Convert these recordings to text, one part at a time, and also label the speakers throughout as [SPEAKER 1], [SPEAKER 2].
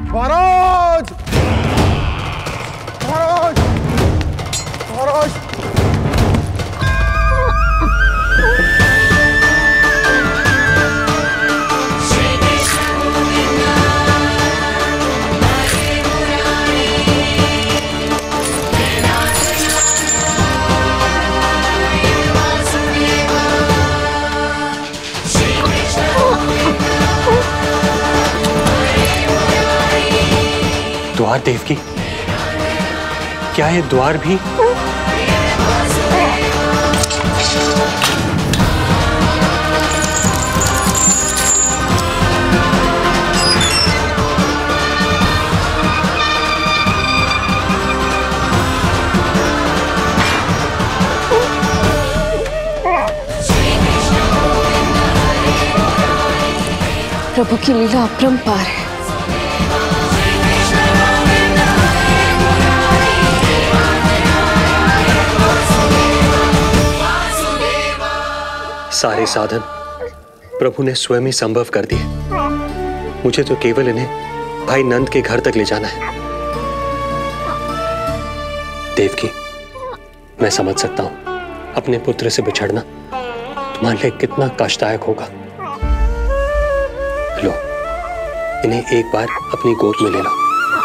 [SPEAKER 1] महाराज, महाराज, महाराज।
[SPEAKER 2] द्वार देवकी, क्या ये द्वार भी?
[SPEAKER 3] प्रभु की लीला अपरंपार है।
[SPEAKER 2] सारे साधन प्रभु ने स्वयं ही संभव कर दिए। मुझे तो केवल इन्हें भाई नंद के घर तक ले जाना है। देवकी, मैं समझ सकता हूं अपने पुत्र से बिछड़ना तुम्हारे लिए कितना कष्टदायक होगा। लो, इन्हें एक बार अपनी गोद में ले लो।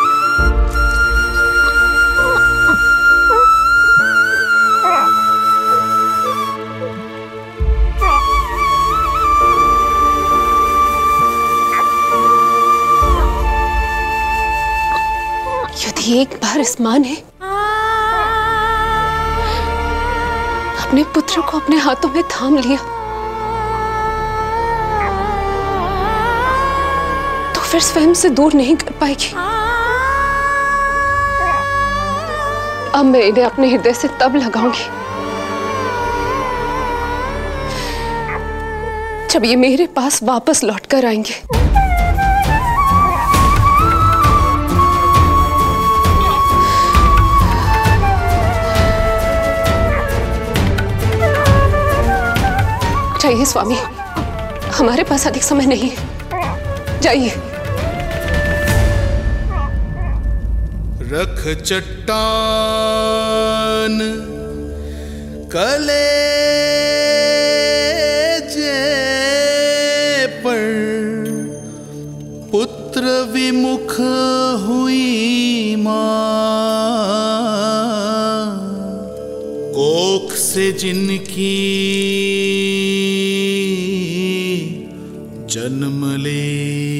[SPEAKER 3] यदि एक बार इस मां ने अपने पुत्र को अपने हाथों में थाम लिया तो फिर स्वयं से दूर नहीं कर पाएगी। अब मैं इन्हें अपने हृदय से तब लगाऊंगी जब ये मेरे पास वापस लौट कर आएंगे। जाइए स्वामी, हमारे पास अधिक समय नहीं है, जाइए।
[SPEAKER 4] रख चट्टान कलेजे पर, पुत्र विमुख हुई मां, कोख से जिनकी जन्म ले,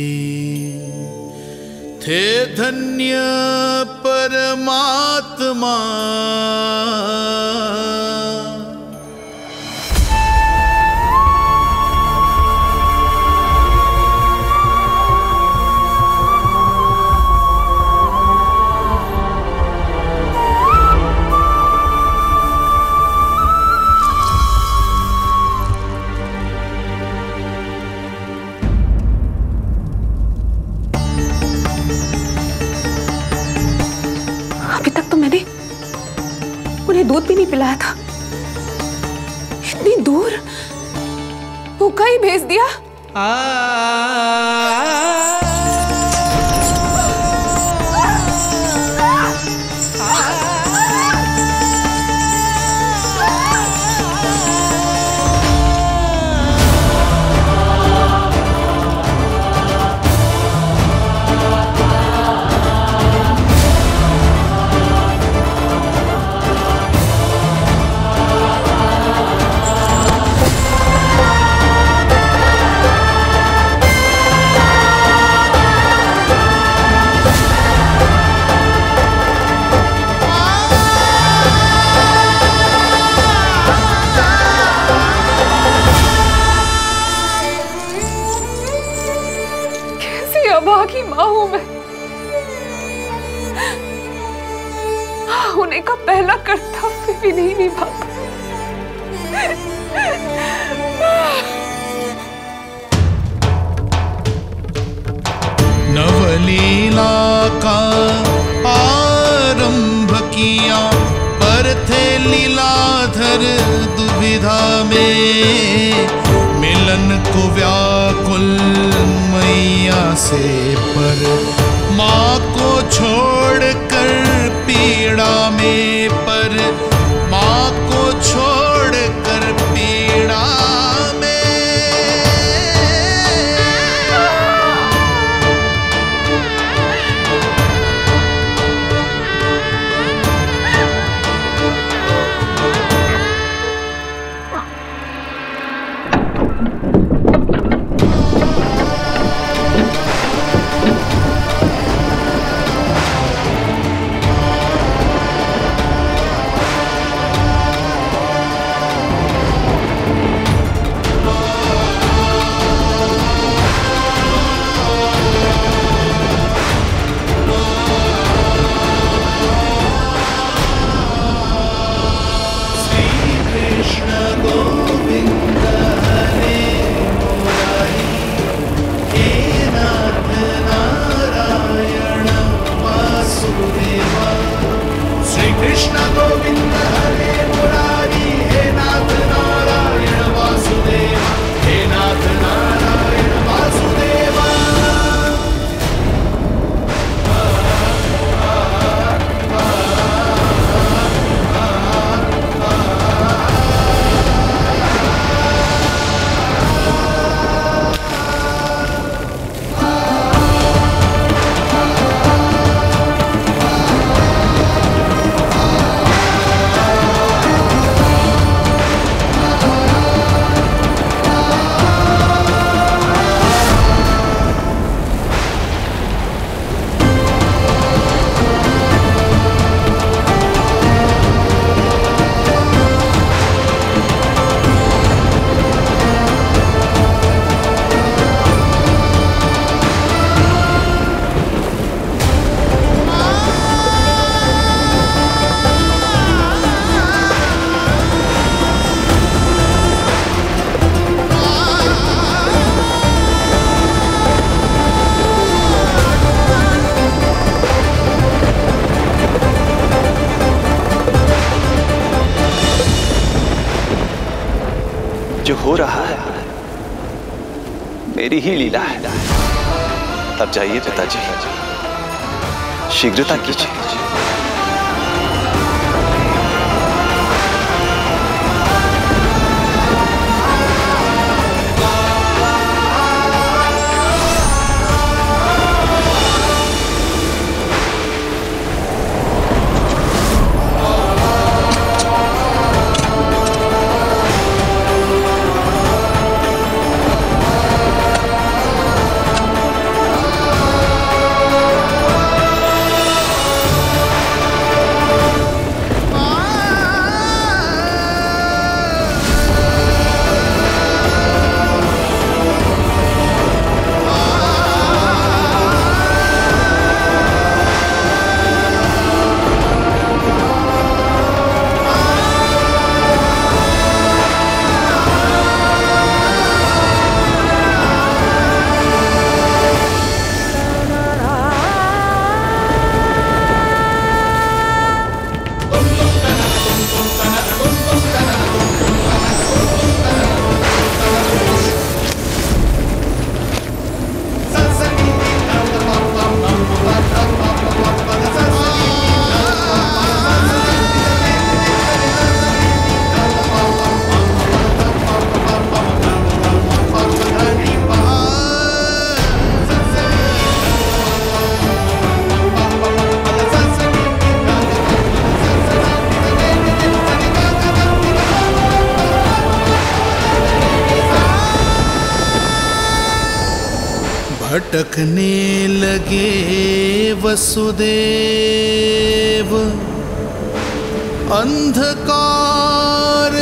[SPEAKER 4] थे धन्य परमात्मा।
[SPEAKER 3] दूध भी नहीं पिलाया था, इतनी दूर भूखा ही भेज दिया। अभागी मां हूं मैं। होने का पहला कर्तव्य भी नहीं निभा पाई।
[SPEAKER 4] नवलीला का आरंभ किया, पर थे लीलाधर दुविधा में, मिलन को व्याकुल मैया से पर मां को छोड़कर पीड़ा में, पर माँ को छोड़कर पीड़ा में।
[SPEAKER 5] जो हो रहा है मेरी ही लीला है। तब जाइए पिताजी, शीघ्रता कीजिए।
[SPEAKER 4] भटकने लगे वसुदेव, अंधकार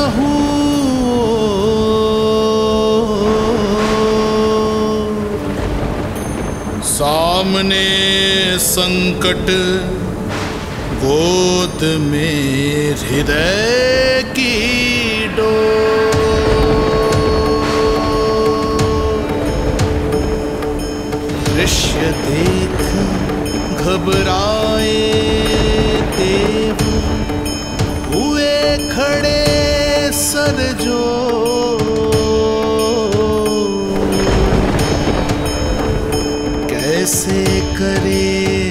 [SPEAKER 4] चहूओर। सामने संकट, गोद में हृदय की डोर। दृश्य देख घबराए देव, हुए खड़े सर जोड़। कैसे करे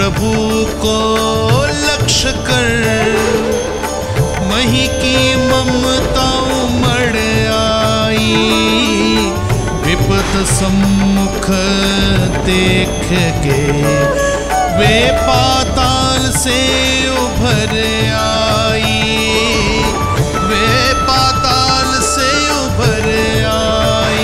[SPEAKER 4] प्रभु को लक्ष्य कर मही की ममता उमड़ आई। विपत सम्मुख देख के वे पाताल से उभर आई। वे पाताल से उभर आई।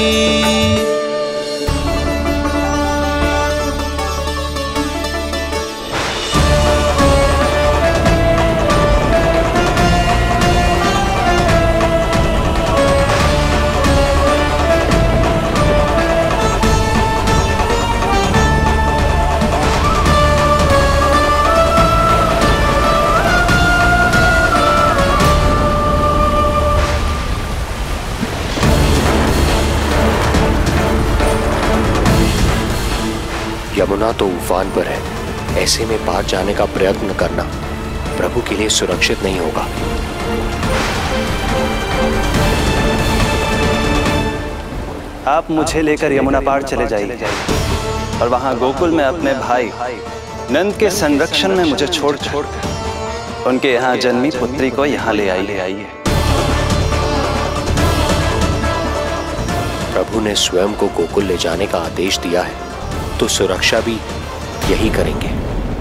[SPEAKER 2] यमुना तो उफान पर है, ऐसे में पार जाने का प्रयत्न करना प्रभु के लिए सुरक्षित नहीं होगा।
[SPEAKER 5] आप मुझे लेकर यमुना पार चले जाइए और वहां गोकुल में अपने भाई नंद के संरक्षण में मुझे छोड़कर उनके यहाँ जन्मी पुत्री को यहाँ ले आइए।
[SPEAKER 2] प्रभु ने स्वयं को गोकुल ले जाने का आदेश दिया है, तो सुरक्षा भी यही करेंगे।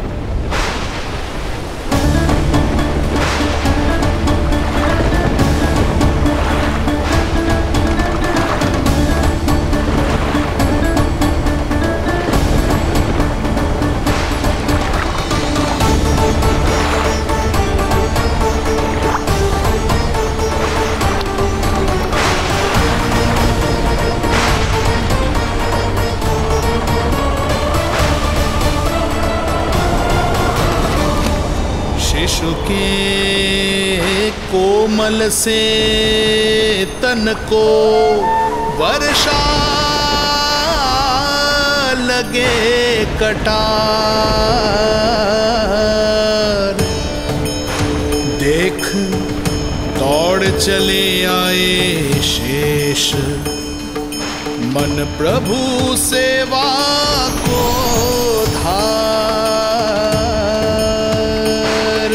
[SPEAKER 4] शिशु के कोमल से तन को वर्षा लगे कटार। देख दौड़ चले आए शेष मन प्रभु सेवा को धार।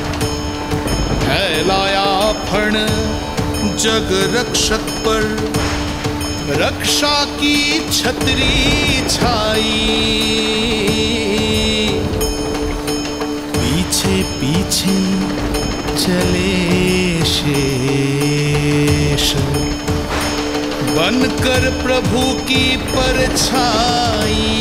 [SPEAKER 4] फैलाया फण जग रक्षक पर रक्षा की छतरी छाई। पीछे पीछे चले शेष बनकर प्रभु की परछाई।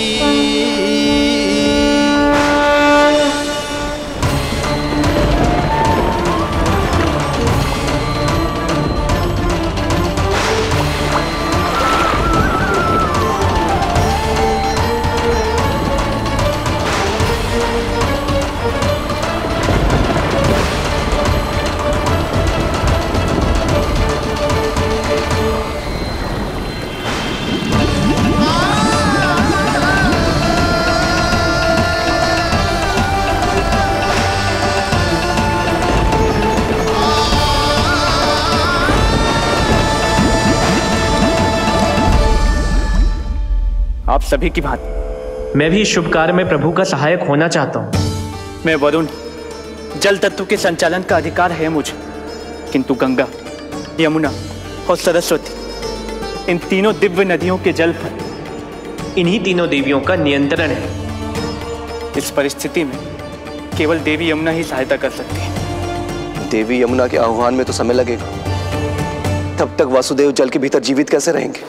[SPEAKER 6] आप सभी की भांति मैं भी इस शुभ कार्य में प्रभु का सहायक होना चाहता हूँ। मैं वरुण, जल तत्व के संचालन का अधिकार है मुझे, किंतु गंगा, यमुना और सरस्वती, इन तीनों दिव्य नदियों के जल पर इन्हीं तीनों देवियों का नियंत्रण है। इस परिस्थिति में केवल देवी यमुना ही सहायता कर सकती है।
[SPEAKER 5] देवी यमुना के आह्वान में तो समय लगेगा, तब तक वासुदेव जल के भीतर जीवित कैसे रहेंगे?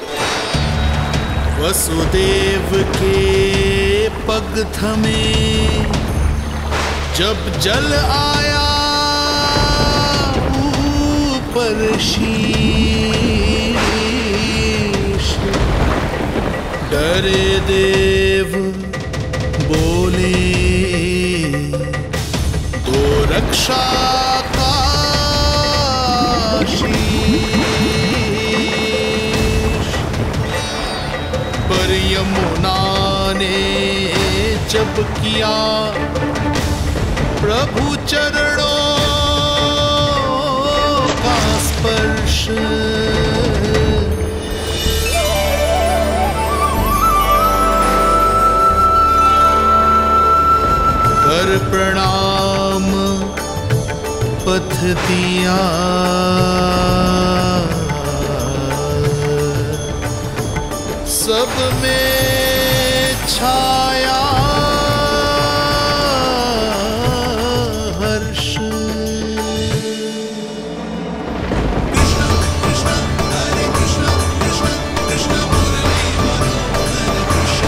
[SPEAKER 4] वसुदेव के पग थमे जब जल आया ऊपर शीश। डरे देव बोले दो रक्षा का पर यमुना ने जब किया प्रभु चरणों का स्पर्श। दिया, सब में छाया हर्ष। कृष्ण कृष्ण हरे कृष्ण कृष्ण कृष्ण मुरली मनोहर कृष्ण।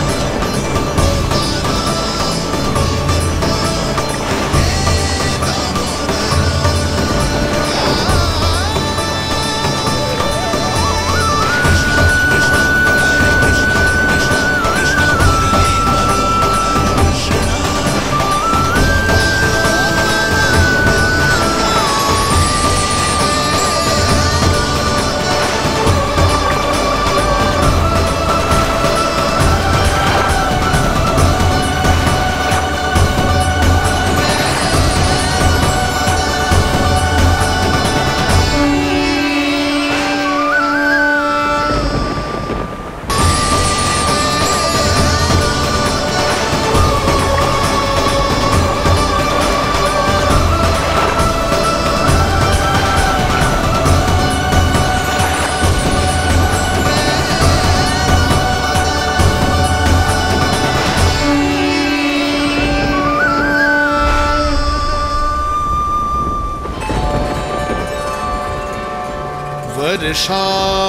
[SPEAKER 4] वर्षा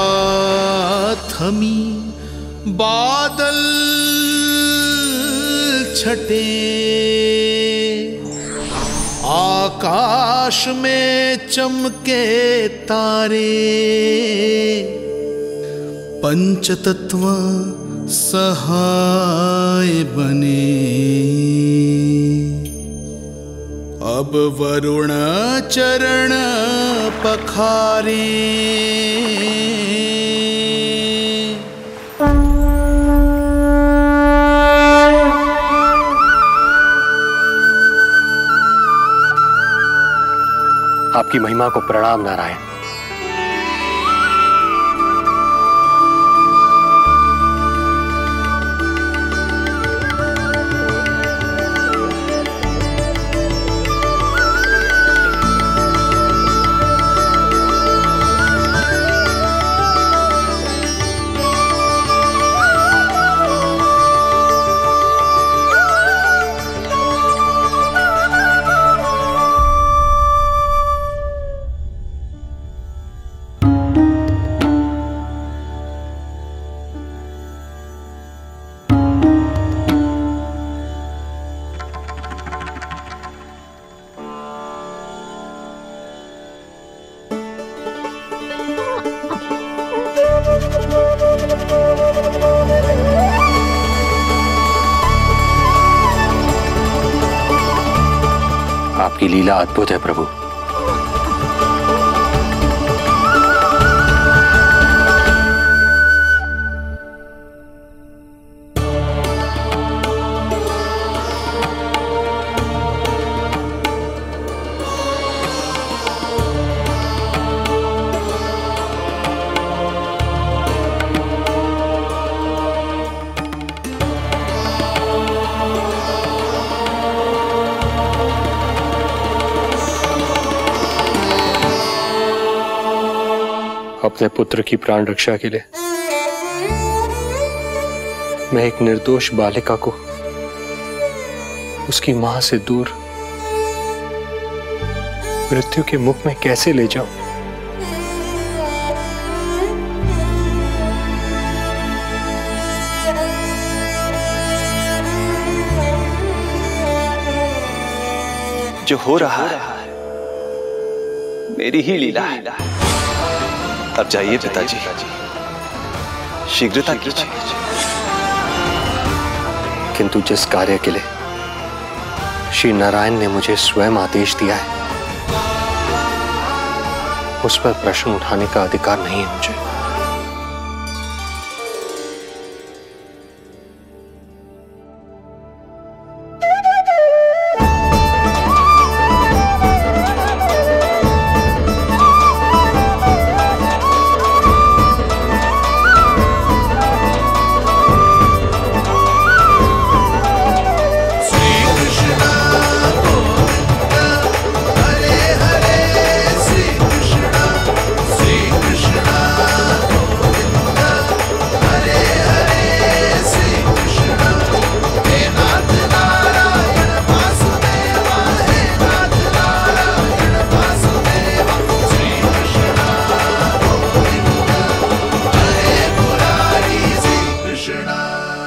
[SPEAKER 4] थमी, बादल छटे, आकाश में चमके तारे, पंचतत्व सहाय बने। अब वरुण चरण पखारे,
[SPEAKER 2] आपकी महिमा को प्रणाम नारायण। आपकी लीला अद्भुत है प्रभु। अपने पुत्र की प्राण रक्षा के लिए मैं एक निर्दोष बालिका को उसकी मां से दूर मृत्यु के मुख में कैसे ले जाऊं?
[SPEAKER 5] जो हो रहा है मेरी ही लीला है। अब जाइए पिताजी, शीघ्रता कीजिए।
[SPEAKER 2] किंतु जिस कार्य के लिए श्री नारायण ने मुझे स्वयं आदेश दिया है, उस पर प्रश्न उठाने का अधिकार नहीं है मुझे।
[SPEAKER 4] श्री कृष्ण हरे हरे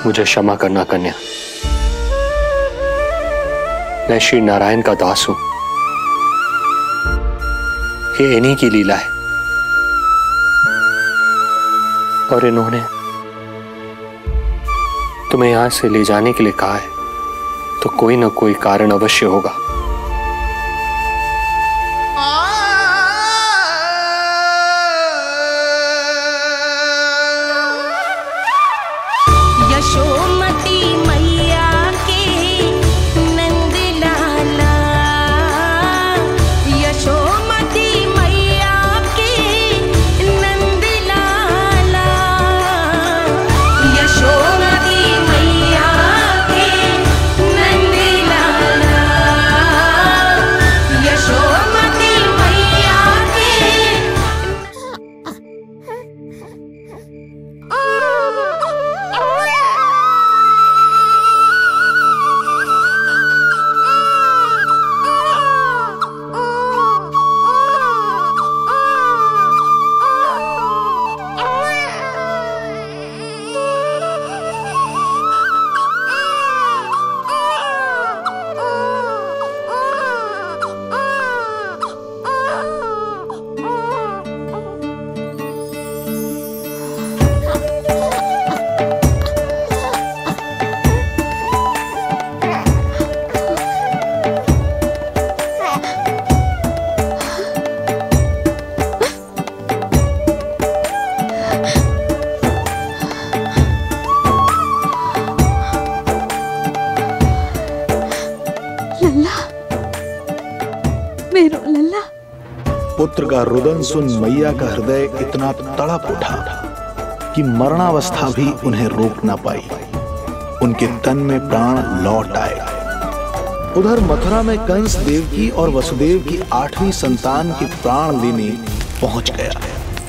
[SPEAKER 2] मुझे क्षमा करना कन्या। मैं श्री नारायण का दास हूं। ये इन्हीं की लीला है और इन्होंने तुम्हें यहां से ले जाने के लिए कहा है, तो कोई ना कोई कारण अवश्य होगा।
[SPEAKER 7] यशोमती मैया के नंद लाला, यशोमती मैया के नंद लाला, यशोमती मैया के नंद लाला, यशोमती मैया के।
[SPEAKER 8] पुत्र का रुदन सुन मैया का हृदय इतना तड़प उठा कि मरणावस्था भी उन्हें रोक ना पाई। उनके तन में प्राण लौट आए। उधर मथुरा में कंस देवकी और वसुदेव की 8वीं संतान के प्राण लेने पहुंच गया।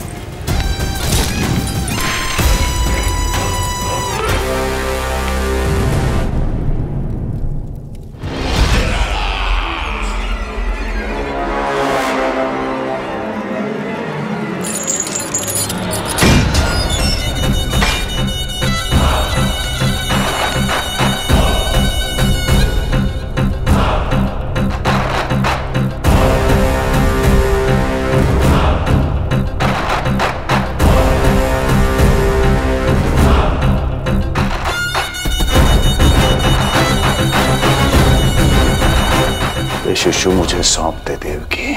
[SPEAKER 9] शिशु मुझे सौंप दे देवकी।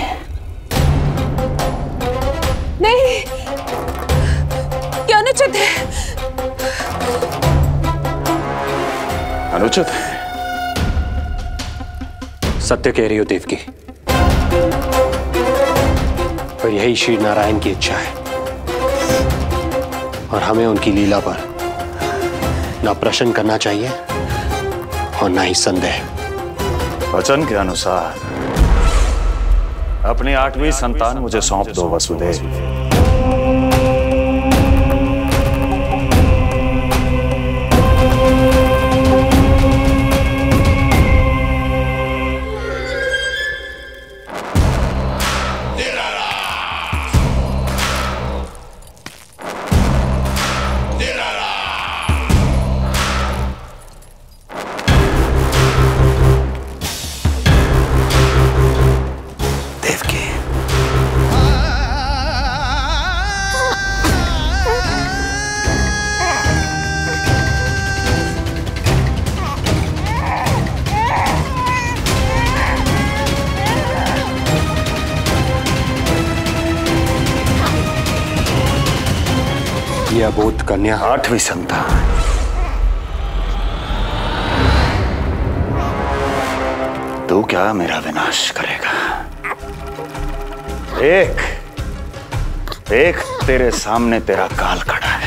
[SPEAKER 3] नहीं, क्या अनुचित है।
[SPEAKER 9] अनुचित है?
[SPEAKER 2] सत्य कह रही हो देवकी, पर यही श्री नारायण की इच्छा है और हमें उनकी लीला पर ना प्रश्न करना चाहिए और ना ही संदेह।
[SPEAKER 9] वचन के अनुसार अपनी 8वीं संतान मुझे सौंप दो वसुदेव।
[SPEAKER 2] यह अबोध कन्या
[SPEAKER 9] 8वीं संतान। तू क्या मेरा विनाश करेगा? एक तेरे सामने तेरा काल खड़ा है।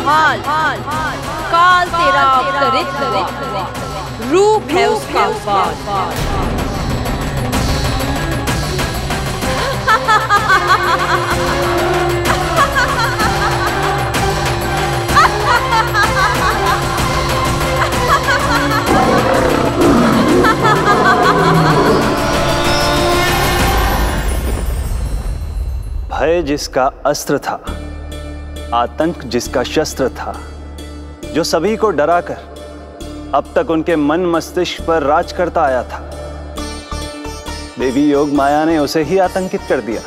[SPEAKER 10] संभाल, काल तेरा अवतरित रूप है उसका बाल।
[SPEAKER 5] भय जिसका अस्त्र था, आतंक जिसका शस्त्र था, जो सभी को डराकर अब तक उनके मन मस्तिष्क पर राज करता आया था, देवी योग माया ने उसे ही आतंकित कर दिया।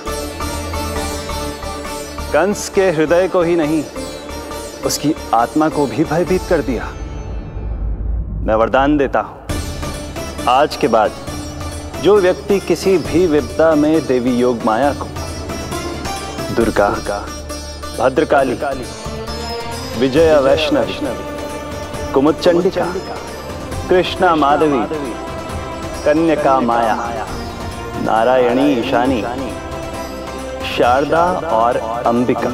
[SPEAKER 5] कंस के हृदय को ही नहीं, उसकी आत्मा को भी भयभीत कर दिया। मैं वरदान देता हूं, आज के बाद जो व्यक्ति किसी भी विपदा में देवी योग माया को, दुर्गा, भद्रकाली, विजया वैष्णवी, कुमुदचंडिका, कृष्णा माधवी, कन्यका माया, नारायणी ईशानी, शारदा और अंबिका,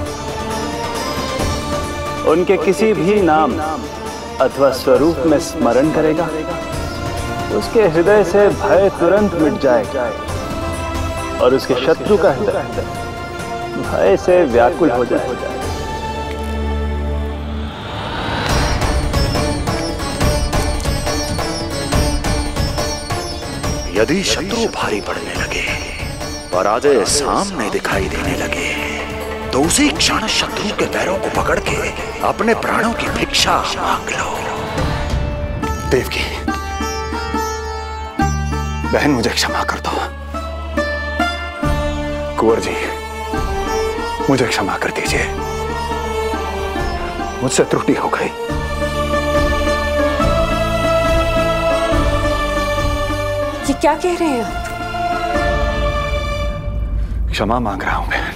[SPEAKER 5] उनके किसी भी नाम अथवा स्वरूप में स्मरण करेगा, उसके हृदय से भय तुरंत मिट जाएगा और उसके शत्रु का हृदय भय से व्याकुल हो जाएगा।
[SPEAKER 8] यदि शत्रु भारी पड़ने लगे, पराजय सामने दिखाई देने लगे, तो उसी क्षण शत्रु के पैरों को पकड़ के अपने प्राणों की भिक्षा मांग लो।
[SPEAKER 9] देवकी, बहन मुझे क्षमा कर दो। कुंवर जी, मुझे क्षमा कर दीजिए, मुझसे त्रुटि हो गई।
[SPEAKER 3] ये क्या कह रहे हैं आप?
[SPEAKER 9] क्षमा मांग रहा हूं बहन,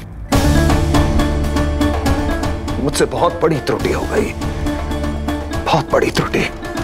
[SPEAKER 9] मुझसे बहुत बड़ी त्रुटि हो गई, बहुत बड़ी त्रुटि।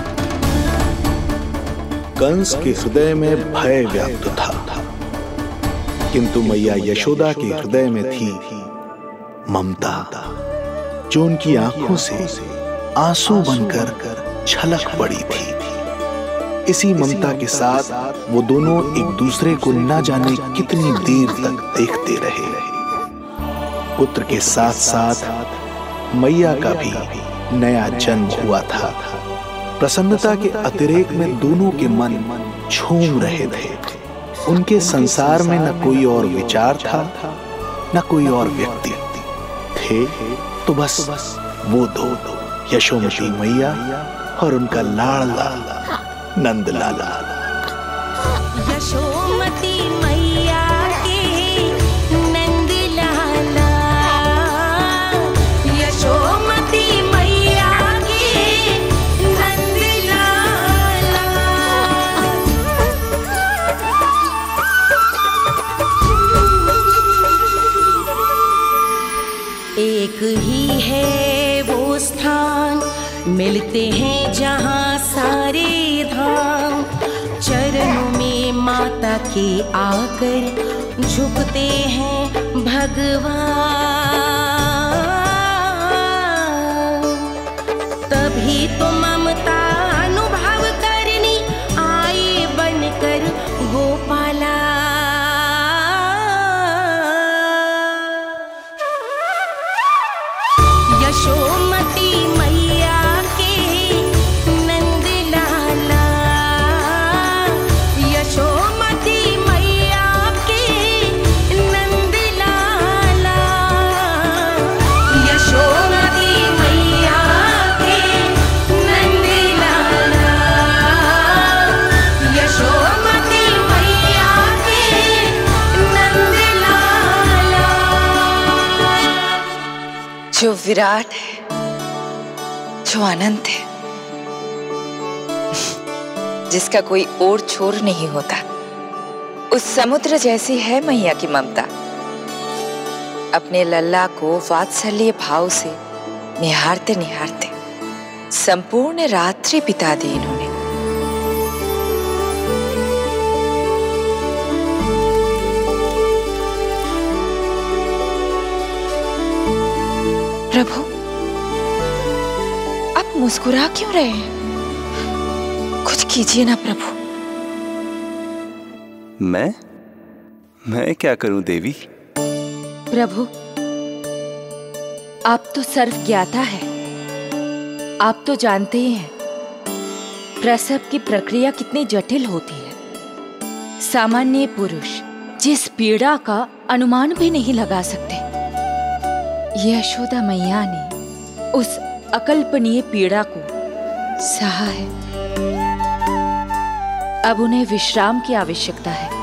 [SPEAKER 8] कंस के हृदय में भय व्याप्त था, किंतु मैया यशोदा के हृदय में थी ममता, जो उनकी आंखों से आंसू बनकर छलक पड़ी थी। इसी ममता के साथ वो दोनों एक दूसरे को न जाने कितनी देर तक देखते रहे। पुत्र के साथ साथ मैया का भी नया जन्म हुआ था। प्रसन्नता के अतिरेक में दोनों के मन झूम रहे थे। उनके संसार में न कोई और विचार था, न कोई और व्यक्ति थे, तो बस वो दो, यशोमती मैया और उनका लाडला नंद लाला।
[SPEAKER 7] यशोमती मैया के नंद लाला, यशोमती मैया के नंद लाला। एक ही है वो स्थान, मिलते हैं जहाँ सारे धाम, चरणों में माता के आकर झुकते हैं भगवान। तभी तो ममता अनुभव करनी आए बनकर गोपाला। यशोमती मैया के नंद लाला, यशोमती मैया के नंद लाला, यशोमती मैया के नंद लाला, यशोमती मैया के नंद लाला।
[SPEAKER 11] जो विराट है, जो अनंत है, जिसका कोई और छोर नहीं होता, उस समुद्र जैसी है मैया की ममता। अपने लल्ला को वात्सल्य भाव से निहारते निहारते संपूर्ण रात्रि बिता दी इन्होंने। प्रभु, मुस्कुरा क्यों रहे हैं? कुछ कीजिए ना प्रभु।
[SPEAKER 5] मैं क्या करूं देवी?
[SPEAKER 10] प्रभु, आप तो सर्व ज्ञाता है। आप तो जानते ही हैं प्रसव की प्रक्रिया कितनी जटिल होती है। सामान्य पुरुष जिस पीड़ा का अनुमान भी नहीं लगा सकते, यशोदा मैया ने उस अकल्पनीय पीड़ा को सहा है। अब उन्हें विश्राम की आवश्यकता है।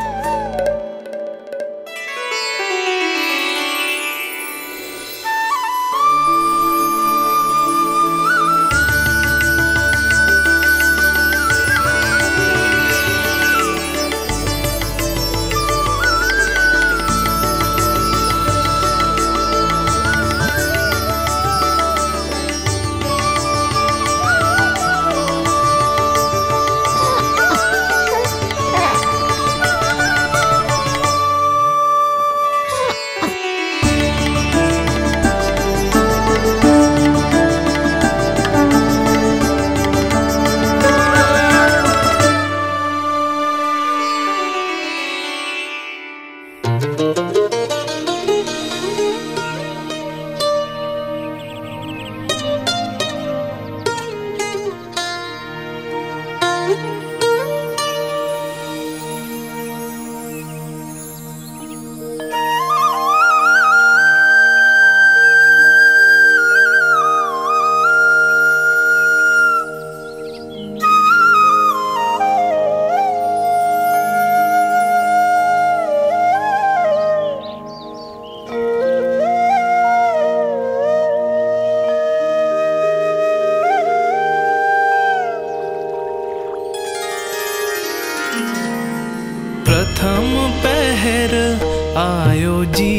[SPEAKER 12] प्रथम पहर आयो जी,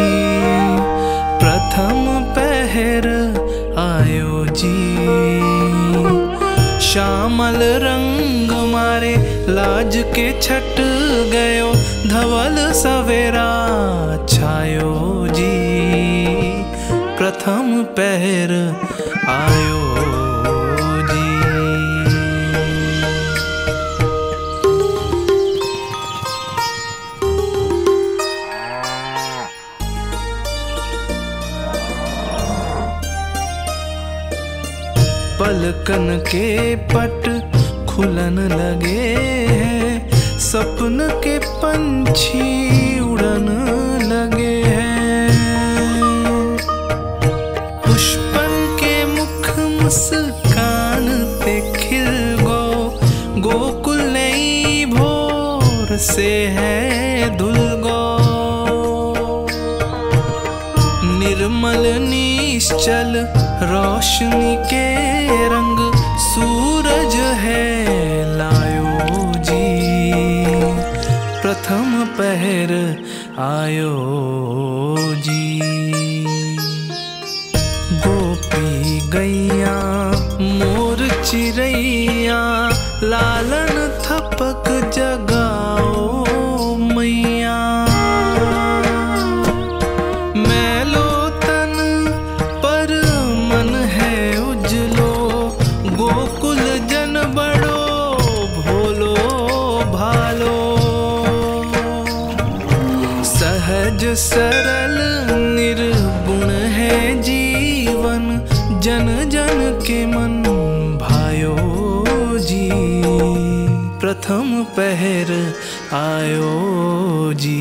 [SPEAKER 12] प्रथम पहर आयो जी। श्यामल रंग मारे लाज के छट गयो, धवल सवेरा छायो जी। प्रथम पहर आयो जी। पलकन के पट खुलन लगे हैं, सपन के पंछी उड़न लगे हैं। पुष्पन के मुख मुस्कान पे खिल गो, गोकुल नई भोर से है धुल गो। निर्मल निश्चल रोशनी के रंग सूरज है लायो जी। प्रथम पहर आयो जी। गोपी गैया मोर चिड़ैया, लालन थपक जगाओ मैया। मैलो तन पर मन है उजलो, गोकुल जन बड़ो भोलो भालो। सहज सरल निर्गुण है जीवन, जन जन के मन भायो जी। प्रथम पहर आयो जी।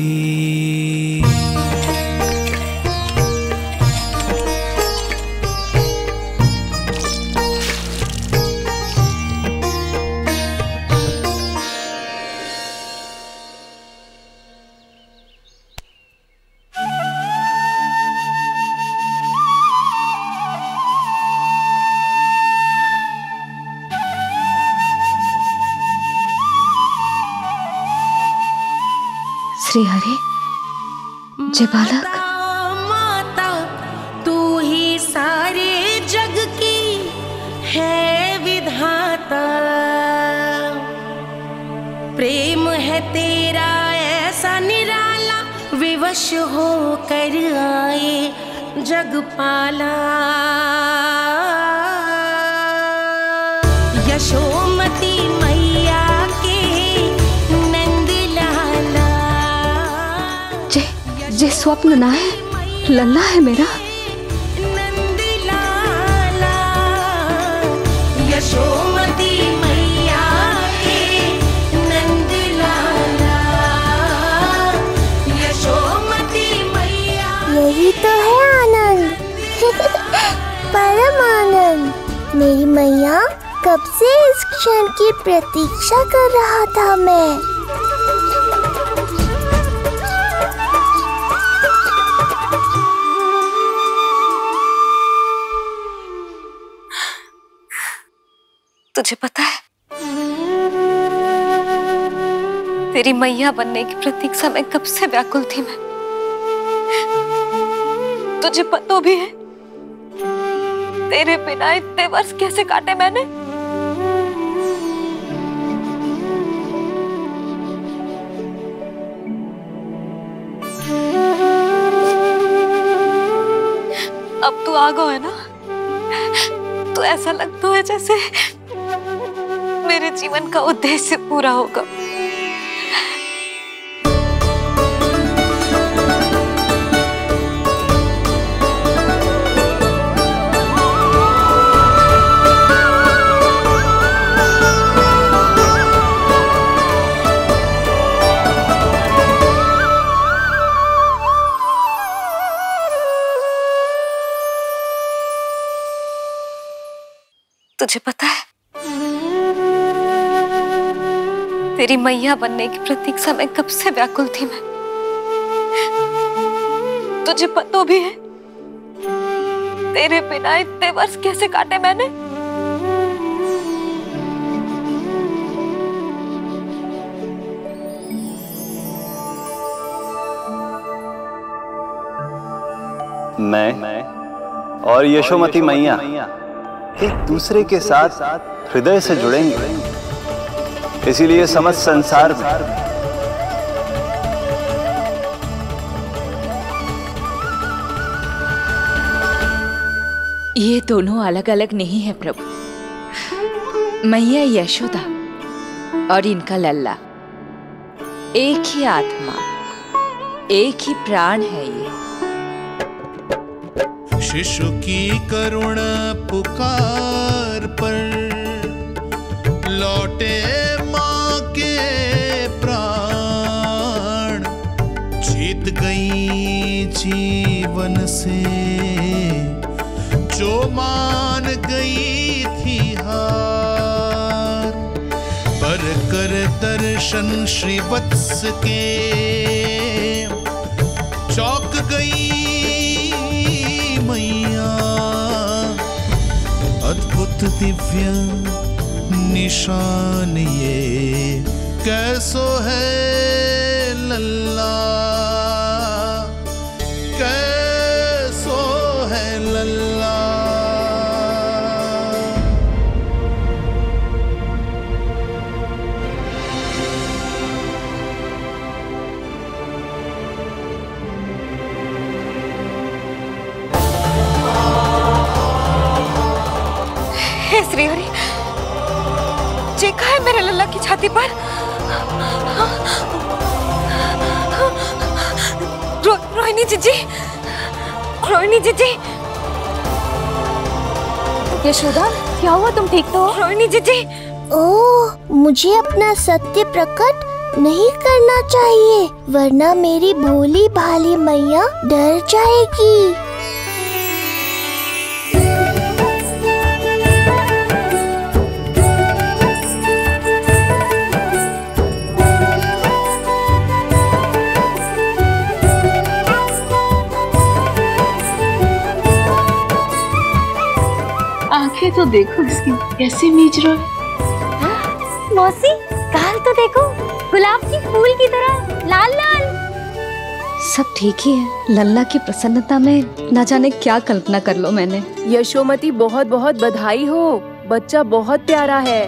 [SPEAKER 3] श्री हरे, जय बालक।
[SPEAKER 7] माता तू ही सारे जग की है विधाता। प्रेम है तेरा ऐसा निराला, विवश हो कर आए जग पाला।
[SPEAKER 3] तुझे स्वप्न ना है, लल्ला है मेरा।
[SPEAKER 7] यशोमती मैया के नंद लाला, यशोमती मैया।
[SPEAKER 13] यही तो है आनंद, परम आनंद। मेरी मैया, कब से इस क्षण की प्रतीक्षा कर रहा था मैं।
[SPEAKER 3] तुझे पता है, तेरी मैया बनने की प्रतीक्षा में कब से व्याकुल थी मैं। तुझे पता भी है तेरे बिना इतने वर्ष कैसे काटे मैंने। अब तू आ गो है ना, तो ऐसा लगता है जैसे मेरे जीवन का उद्देश्य पूरा होगा। तुझे पता है, तेरी मैया बनने की प्रतीक्षा में कब से व्याकुल थी मैं। तुझे पता भी है तेरे बिना इतने वर्ष कैसे काटे मैंने।
[SPEAKER 5] मैं और यशोमती मैया एक दूसरे के साथ हृदय से जुड़ेंगे, इसीलिए समस्त संसार में
[SPEAKER 10] ये दोनों अलग अलग नहीं है प्रभु। मैया यशोदा और इनका लल्ला एक ही आत्मा, एक ही प्राण है ये।
[SPEAKER 4] शिशु की करुण पुकार पर लौटे माँ के प्राण, जीत गई जीवन से जो मान गई थी हार। पर कर दर्शन श्री वत्स के चौंक गई मैया, अद्भुत दिव्य निशान ये कैसो है लल्ला, कैसो है लल्ला।
[SPEAKER 3] हे श्री हरि, चेखा है मेरे लल्ला की छाती पर। रोहिणी जीजी, रोहिणी जीजी।
[SPEAKER 13] यशोदा, क्या हुआ, तुम ठीक तो हो?
[SPEAKER 3] रोहिणी जीजी।
[SPEAKER 13] ओह, मुझे अपना सत्य प्रकट नहीं करना चाहिए, वरना मेरी भोली भाली मैया डर जाएगी।
[SPEAKER 14] आंखें तो देखो इसकी कैसे मीच रहा है।
[SPEAKER 13] मौसी, गाल तो देखो, गुलाब की फूल की तरह लाल लाल।
[SPEAKER 3] सब ठीक ही है। लल्ला की प्रसन्नता में न जाने क्या कल्पना कर लो मैंने।
[SPEAKER 15] यशोमती, बहुत बहुत बधाई हो, बच्चा बहुत प्यारा है।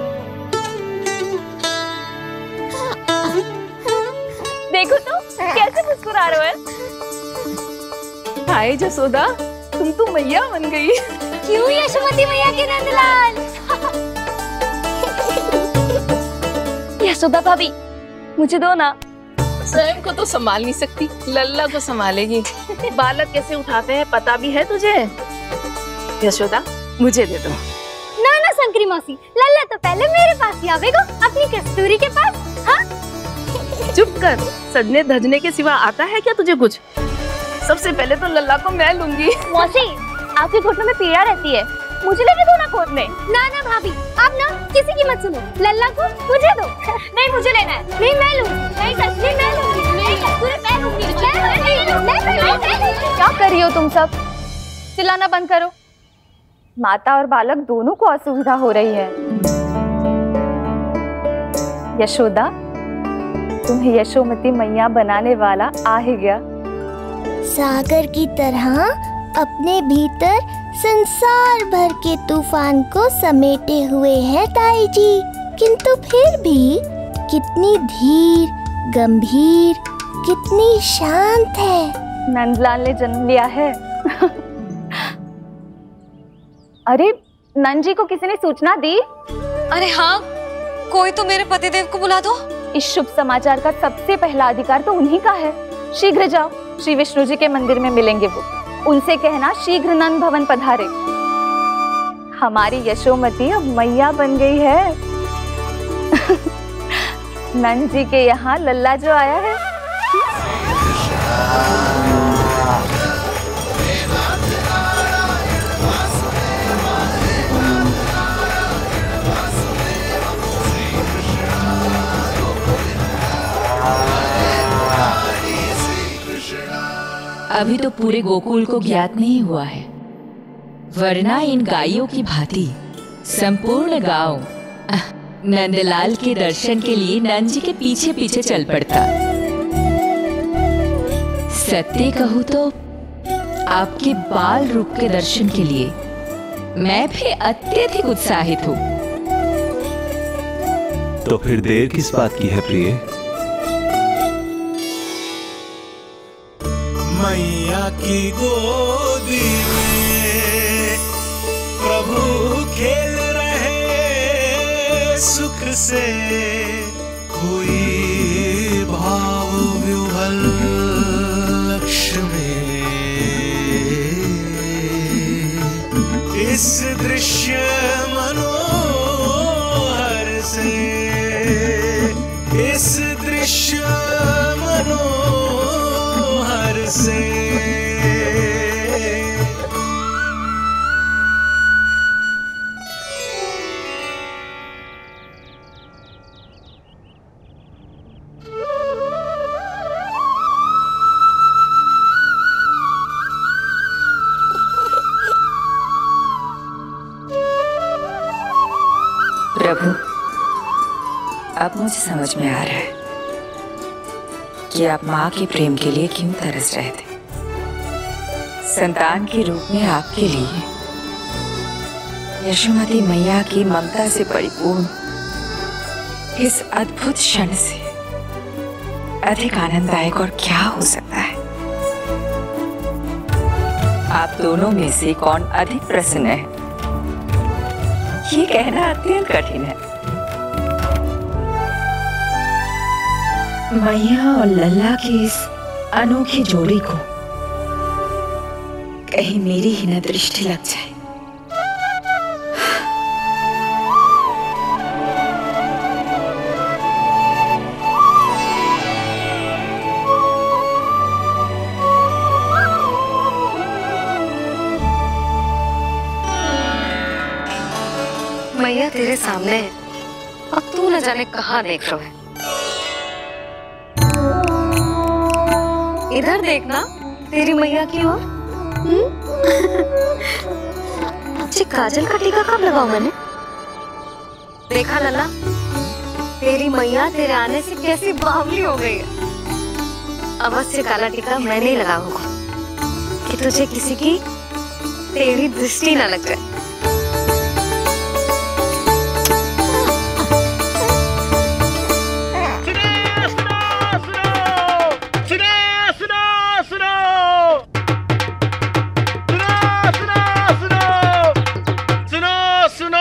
[SPEAKER 14] देखो तो कैसे मुस्कुरा रहे हैं।
[SPEAKER 15] हाय जसोदा, तुम तो मैया बन गई।
[SPEAKER 13] क्यों यशोमती मैया के नंदलाल।
[SPEAKER 14] यशोदा भाभी, मुझे दो ना।
[SPEAKER 15] स्वयं को तो संभाल नहीं सकती, लल्ला को संभालेगी। बालक कैसे उठाते हैं पता भी है तुझे? यशोदा मुझे दे दो।
[SPEAKER 16] ना ना शंकरी मौसी, लल्ला तो पहले मेरे पास ही आवेगा, अपनी कस्तूरी के पास। हाँ?
[SPEAKER 15] चुप कर, सजने धजने के सिवा आता है क्या तुझे कुछ? सबसे पहले तो लल्ला को मैं लूंगी।
[SPEAKER 16] मौसी, आपके घुटनों में पीड़ा रहती है, मुझे लेके दो ना गोद में। ना ना भाभी, आप ना किसी की मत सुनो, लल्ला को मुझे दो। नहीं मुझे लेना है। नहीं मैं लूंगी। नहीं कस्तूरी मैं लूंगी। नहीं कस्तूरी मैं लूंगी। क्या कर रही हो तुम सब? चिल्लाना बंद करो। माता और बालक दोनों को असुविधा हो रही है। यशोदा, तुम्हें यशोमती मैया बनाने वाला आ ही गया।
[SPEAKER 13] सागर की तरह अपने भीतर संसार भर के तूफान को समेटे हुए है ताई जी, किंतु फिर भी कितनी धीर, गंभीर, कितनी शांत है।
[SPEAKER 16] नंदलाल ने जन्म लिया है। अरे नंद जी को किसी ने सूचना दी?
[SPEAKER 3] अरे हाँ, कोई तो मेरे पतिदेव को बुला दो।
[SPEAKER 16] इस शुभ समाचार का सबसे पहला अधिकार तो उन्हीं का है। शीघ्र जाओ, श्री विष्णु जी के मंदिर में मिलेंगे वो। उनसे कहना शीघ्र नंद भवन पधारे। हमारी यशोमती अब मैया बन गई है। नंद जी के यहाँ लल्ला जो आया है।
[SPEAKER 10] अभी तो पूरे गोकुल को ज्ञात नहीं हुआ है, वरना इन गायों की भांति संपूर्ण गांव नंदलाल के दर्शन के लिए नंद जी के पीछे पीछे चल पड़ता। सत्य कहूँ तो आपके बाल रूप के दर्शन के लिए मैं भी अत्यधिक उत्साहित हूँ।
[SPEAKER 5] तो फिर देर किस बात की है प्रिय?
[SPEAKER 4] मैया की गोदी में प्रभु खेल रहे सुख से, कोई भाव व्यूहल लक्ष्य में। इस दृश्य मनोहर से, इस दृश्य मनोहर से।
[SPEAKER 11] प्रभु, अब मुझे समझ में आ रहा है कि आप माँ के प्रेम के लिए क्यों तरस रहे थे। संतान के रूप में आपके लिए यशोमती मैया की ममता से परिपूर्ण इस अद्भुत क्षण से अधिक आनंददायक और क्या हो सकता है। आप दोनों में से कौन अधिक प्रसन्न है, ये कहना अत्यंत कठिन है। मैया और लल्ला की इस अनोखी जोड़ी को कहीं मेरी ही न दृष्टि लग जाए।
[SPEAKER 3] मैया तेरे सामने है, अब तू न जाने कहाँ देख रहा है। इधर देखना, तेरी मैया की ओर। अच्छी काजल का टीका कब लगाऊं मैंने? देखा लल्ला, तेरी मैया तेरे आने से कैसी बावली हो गई है। अवश्य काला टीका मैं नहीं लगाऊंगा कि तुझे किसी की टेढ़ी दृष्टि न लग जाए।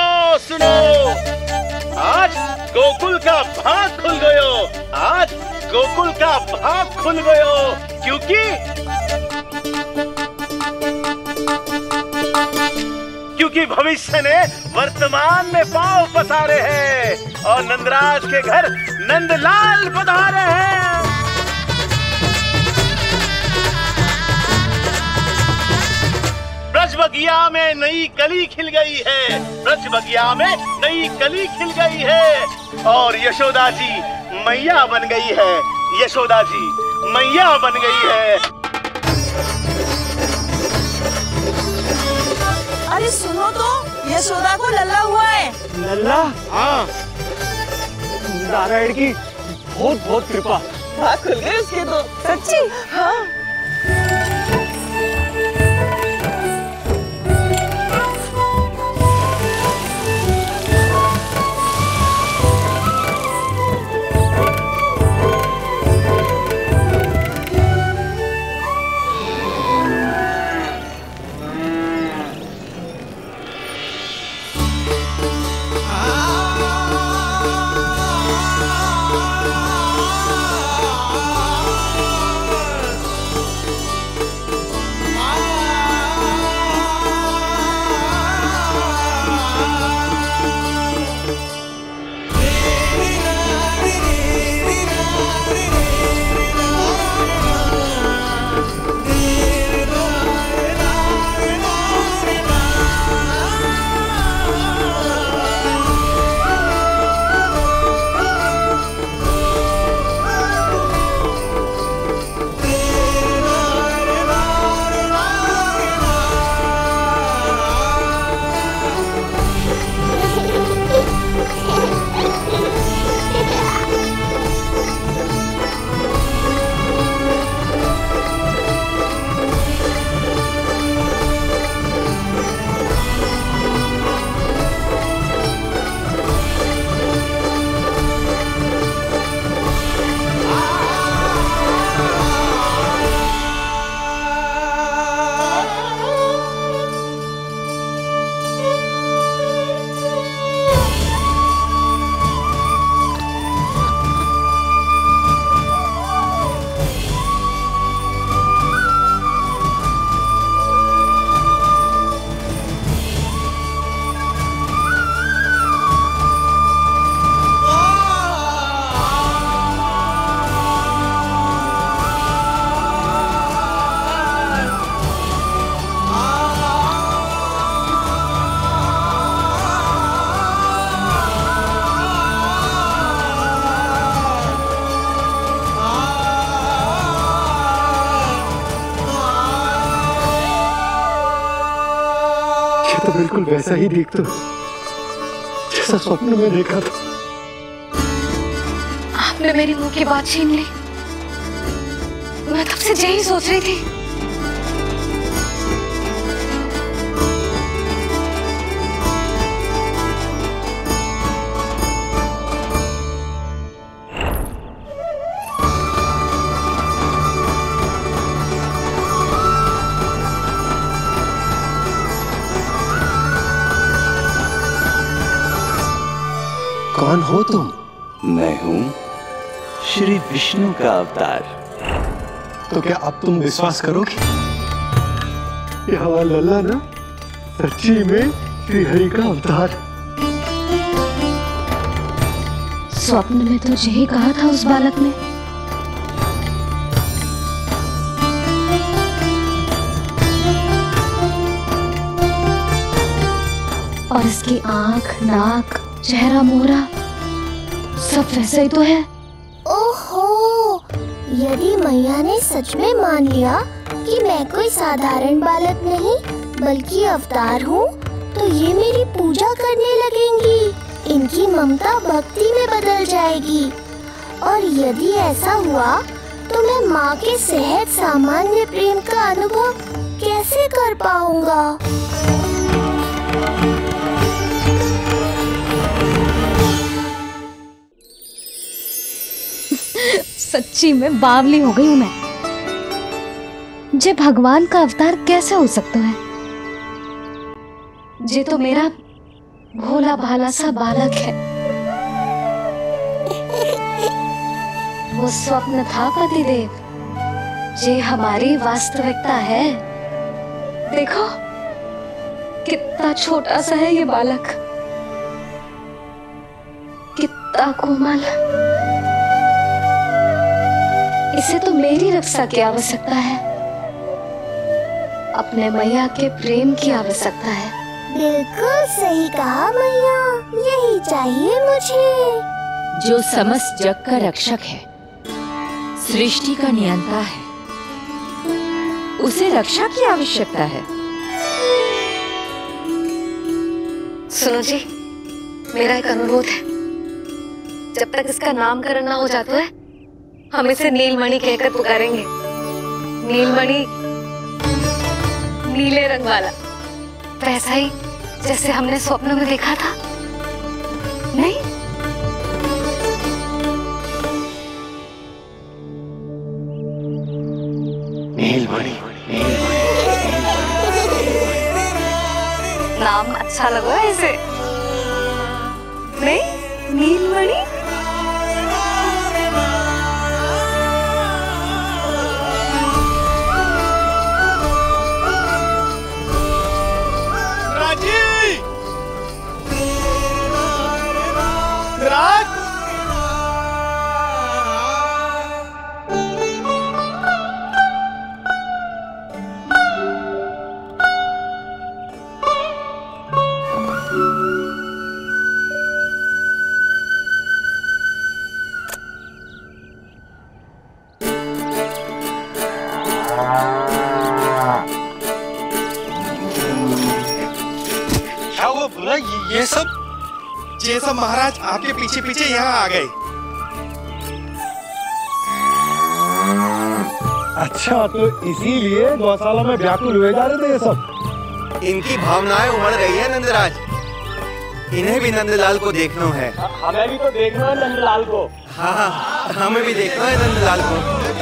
[SPEAKER 17] गोकुल का भाग खुल गयो। आज गोकुल का भाग खुल गयो, क्योंकि भविष्य ने वर्तमान में पांव पसारे हैं और नंदराज के घर नंदलाल पधारे हैं। ब्रज बगिया में नई कली खिल गई है, ब्रज बगिया में नई कली खिल गई है और यशोदा जी मैया बन गई है, यशोदा जी मैया बन गई है।
[SPEAKER 18] अरे सुनो तो, यशोदा को लल्ला हुआ है।
[SPEAKER 6] लल्ला?
[SPEAKER 17] हाँ।
[SPEAKER 6] नारायण की बहुत बहुत कृपा।
[SPEAKER 18] भाग खुल गए उसके तो। सच्ची? हाँ।
[SPEAKER 2] तो बिल्कुल वैसा ही दिख तो जैसा स्वप्न में देखा था।
[SPEAKER 3] आपने मेरी मुंह की बात छीन ली। मैं तब से यही सोच रही थी।
[SPEAKER 2] कौन हो तुम?
[SPEAKER 5] मैं हूँ श्री विष्णु का अवतार।
[SPEAKER 2] तो क्या अब तुम विश्वास करोगे? ये हमारा लल्ला ना सच्ची में श्री हरि का अवतार।
[SPEAKER 3] स्वप्न में तो यही कहा था उस बालक ने। और इसकी आंख, नाक, चेहरा, मोहरा सब वैसा ही तो है।
[SPEAKER 13] ओहो, यदि मैया ने सच में मान लिया कि मैं कोई साधारण बालक नहीं बल्कि अवतार हूँ, तो ये मेरी पूजा करने लगेंगी। इनकी ममता भक्ति में बदल जाएगी। और यदि ऐसा हुआ तो मैं माँ के सहज सामान्य प्रेम का अनुभव कैसे कर पाऊंगा?
[SPEAKER 3] सच्ची में बावली हो गई हूँ मैं। जे भगवान का अवतार कैसे हो सकता है? जे तो मेरा भोला भाला सा बालक है। वो स्वप्न था पतिदेव, ये हमारी वास्तविकता है। देखो कितना छोटा सा है ये बालक, कितना कोमल। इसे तो मेरी रक्षा की आवश्यकता है, अपने मैया के प्रेम की आवश्यकता है।
[SPEAKER 13] बिल्कुल सही कहा मैया, यही चाहिए मुझे।
[SPEAKER 10] जो समस्त जग का रक्षक है, सृष्टि का नियंता है, उसे रक्षा की आवश्यकता है।
[SPEAKER 3] सुनो जी, मेरा एक अनुरोध है, जब तक इसका नामकरण ना हो जाता है, हम इसे नीलमणि कहकर पुकारेंगे। नीलमणि नीले रंग वाला, वैसा ही जैसे हमने स्वप्न में देखा था। नहीं?
[SPEAKER 2] नीलमणि।
[SPEAKER 3] नाम अच्छा लगा है इसे, नहीं? नीलमणि।
[SPEAKER 1] ये सब महाराज आपके पीछे पीछे यहाँ आ गए।
[SPEAKER 2] अच्छा, तो इसीलिए गौशाला में व्याकुल हुए जा रहे थे ये सब।
[SPEAKER 1] इनकी भावनाएं उमड़ रही है नंदराज, इन्हें भी नंदलाल को देखना है।
[SPEAKER 6] हमें भी तो देखना है नंदलाल को।
[SPEAKER 1] हाँ, हमें भी देखना है नंदलाल को।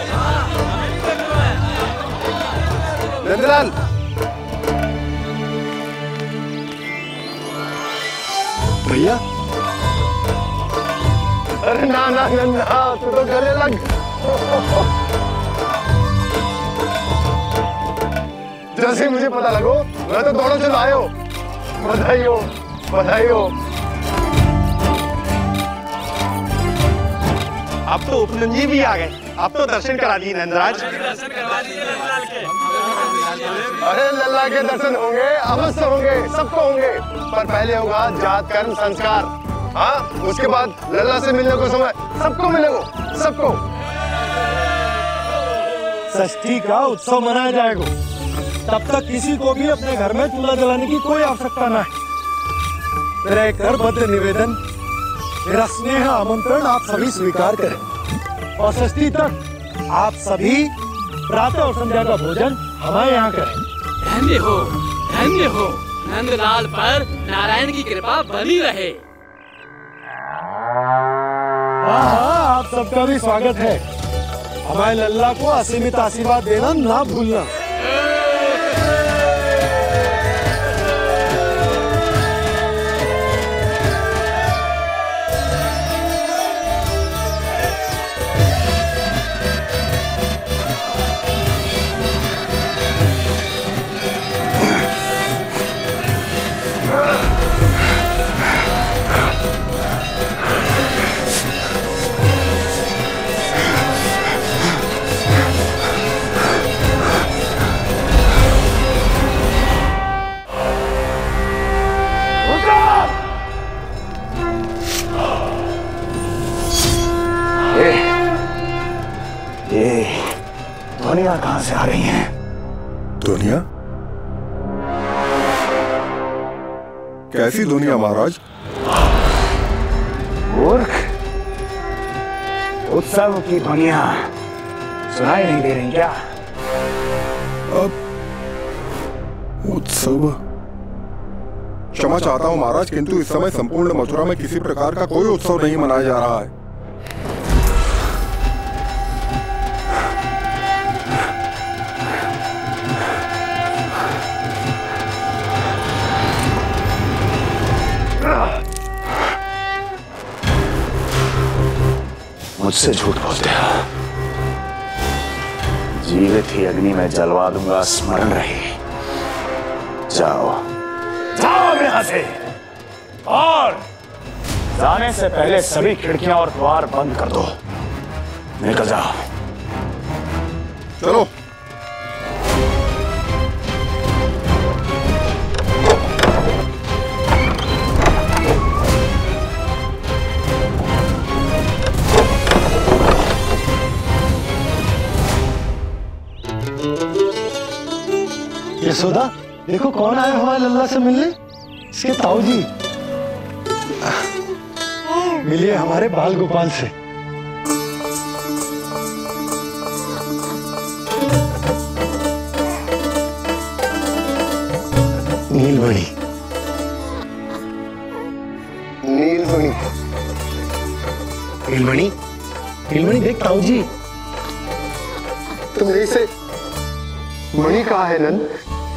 [SPEAKER 1] नंदलाल,
[SPEAKER 2] भैया। अरे ना ना नंदा, तू तो गले लग। जैसे मुझे पता लगो, मैं तो दौड़ो चला आयो। बधाई हो, बधाई हो।
[SPEAKER 1] अब तो उपनंद भी आ गए, अब तो दर्शन करा दिए नंदराज।
[SPEAKER 2] अरे लल्ला के दर्शन होंगे, अवश्य होंगे, सबको होंगे, पर पहले होगा जात कर्म संस्कार। हाँ, उसके बाद लल्ला से मिलने को समय सबको मिलेगा, सबको।
[SPEAKER 19] षष्ठी का उत्सव मनाया जाएगा, तब तक किसी को भी अपने घर में चूल्हा जलाने की कोई आवश्यकता न है। मेरा एक करबद्ध निवेदन, मेरा स्नेह आमंत्रण आप सभी स्वीकार करें और षष्ठी तक आप सभी प्रातः और संध्या का भोजन हमारे यहाँ करें।
[SPEAKER 20] धन्य हो, धन्य हो, नंदलाल पर नारायण की कृपा बनी रहे।
[SPEAKER 19] हाँ, आप सबका भी स्वागत है। हमारे लल्ला को असीमित आशीर्वाद देना ना भूलना।
[SPEAKER 2] दुनिया कहां से आ रही है?
[SPEAKER 8] दुनिया? कैसी दुनिया महाराज?
[SPEAKER 2] मूर्ख, उत्सव की ध्वनियां सुनाई नहीं दे रही क्या?
[SPEAKER 8] अब उत्सव? क्षमा चाहता हूं महाराज, किंतु इस समय संपूर्ण मथुरा में किसी प्रकार का कोई उत्सव नहीं मनाया जा रहा है।
[SPEAKER 9] मुझसे झूठ बोलते हो। जीवित ही अग्नि में जलवा दूंगा, स्मरण रहे। जाओ जाओ यहां से, और जाने से पहले सभी खिड़कियां और द्वार बंद कर दो। निकल जाओ।
[SPEAKER 2] चलो।
[SPEAKER 19] यशोदा, देखो कौन आया हुआ है लल्ला से मिलने। इसके ताऊ जी मिलिए हमारे बाल गोपाल से। नीलमणि,
[SPEAKER 2] नीलमणि,
[SPEAKER 19] नीलमणि, नीलमणि देख ताऊ जी।
[SPEAKER 2] तुमने इसे मणि कहा है नंद?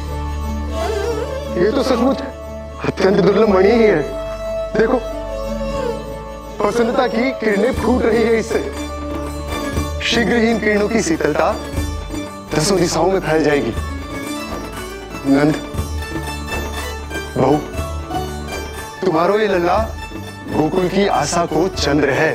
[SPEAKER 2] ये तो सचमुच अत्यंत दुर्लभ मणि ही है। देखो, प्रसन्नता की किरणें फूट रही है इससे। शीघ्र ही इन किरणों की शीतलता दसों दिशाओं में फैल जाएगी। नंद, बहू, तुम्हारो ये लल्ला गोकुल की आशा को चंद्र है।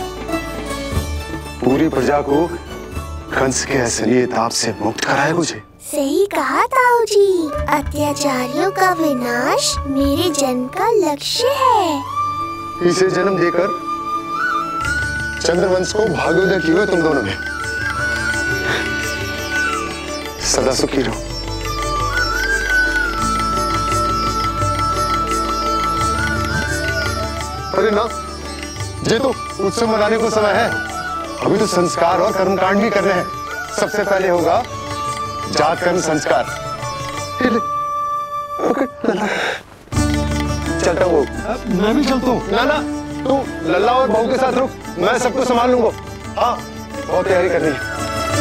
[SPEAKER 2] पूरी प्रजा को कंस के असली ताप से मुक्त कराए मुझे।
[SPEAKER 13] सही कहा ताऊ जी, अत्याचारियों का विनाश मेरे जन्म का लक्ष्य है।
[SPEAKER 2] इसे जन्म देकर चंद्रवंश को भाग्योदय किए तुम दोनों ने। सदा सुखी रहो। अरे ना, ये तो उत्सव मनाने को समय है। अभी तो संस्कार और कर्मकांड भी करने हैं। सबसे पहले होगा जात कर्म संस्कार। चलता हूँ।
[SPEAKER 19] मैं भी चलता हूँ।
[SPEAKER 2] ना ना, तू लल्ला और बहू के साथ रुक, मैं सबको संभाल लूंगा। हाँ, बहुत तैयारी करनी है।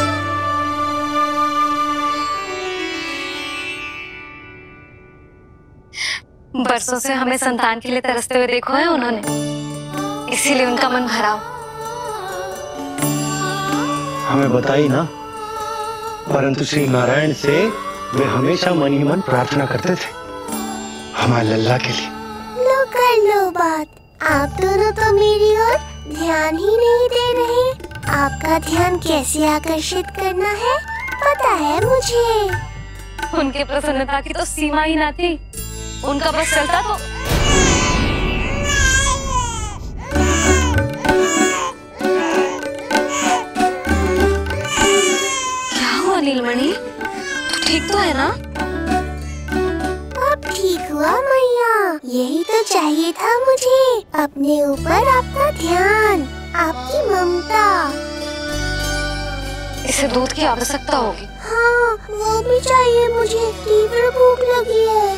[SPEAKER 3] बरसों से हमें संतान के लिए तरसते हुए देखो है उन्होंने, इसीलिए उनका मन भरा।
[SPEAKER 19] हमें बताई ना, परंतु श्री नारायण से वे हमेशा मन ही मन प्रार्थना करते थे हमारे लल्ला के लिए।
[SPEAKER 13] लो कर लो बात, आप दोनों तो मेरी ओर ध्यान ही नहीं दे रहे। आपका ध्यान कैसे आकर्षित करना है पता है मुझे।
[SPEAKER 3] उनके प्रसन्नता की तो सीमा ही ना थी। उनका बस चलता तो नीलमणि, तो ठीक तो है ना?
[SPEAKER 13] अब ठीक हुआ मैया, यही तो चाहिए था मुझे। अपने ऊपर आपका ध्यान, आपकी ममता।
[SPEAKER 3] इसे दूध की आवश्यकता होगी।
[SPEAKER 13] हाँ, वो भी चाहिए मुझे। तीव्र भूख लगी है।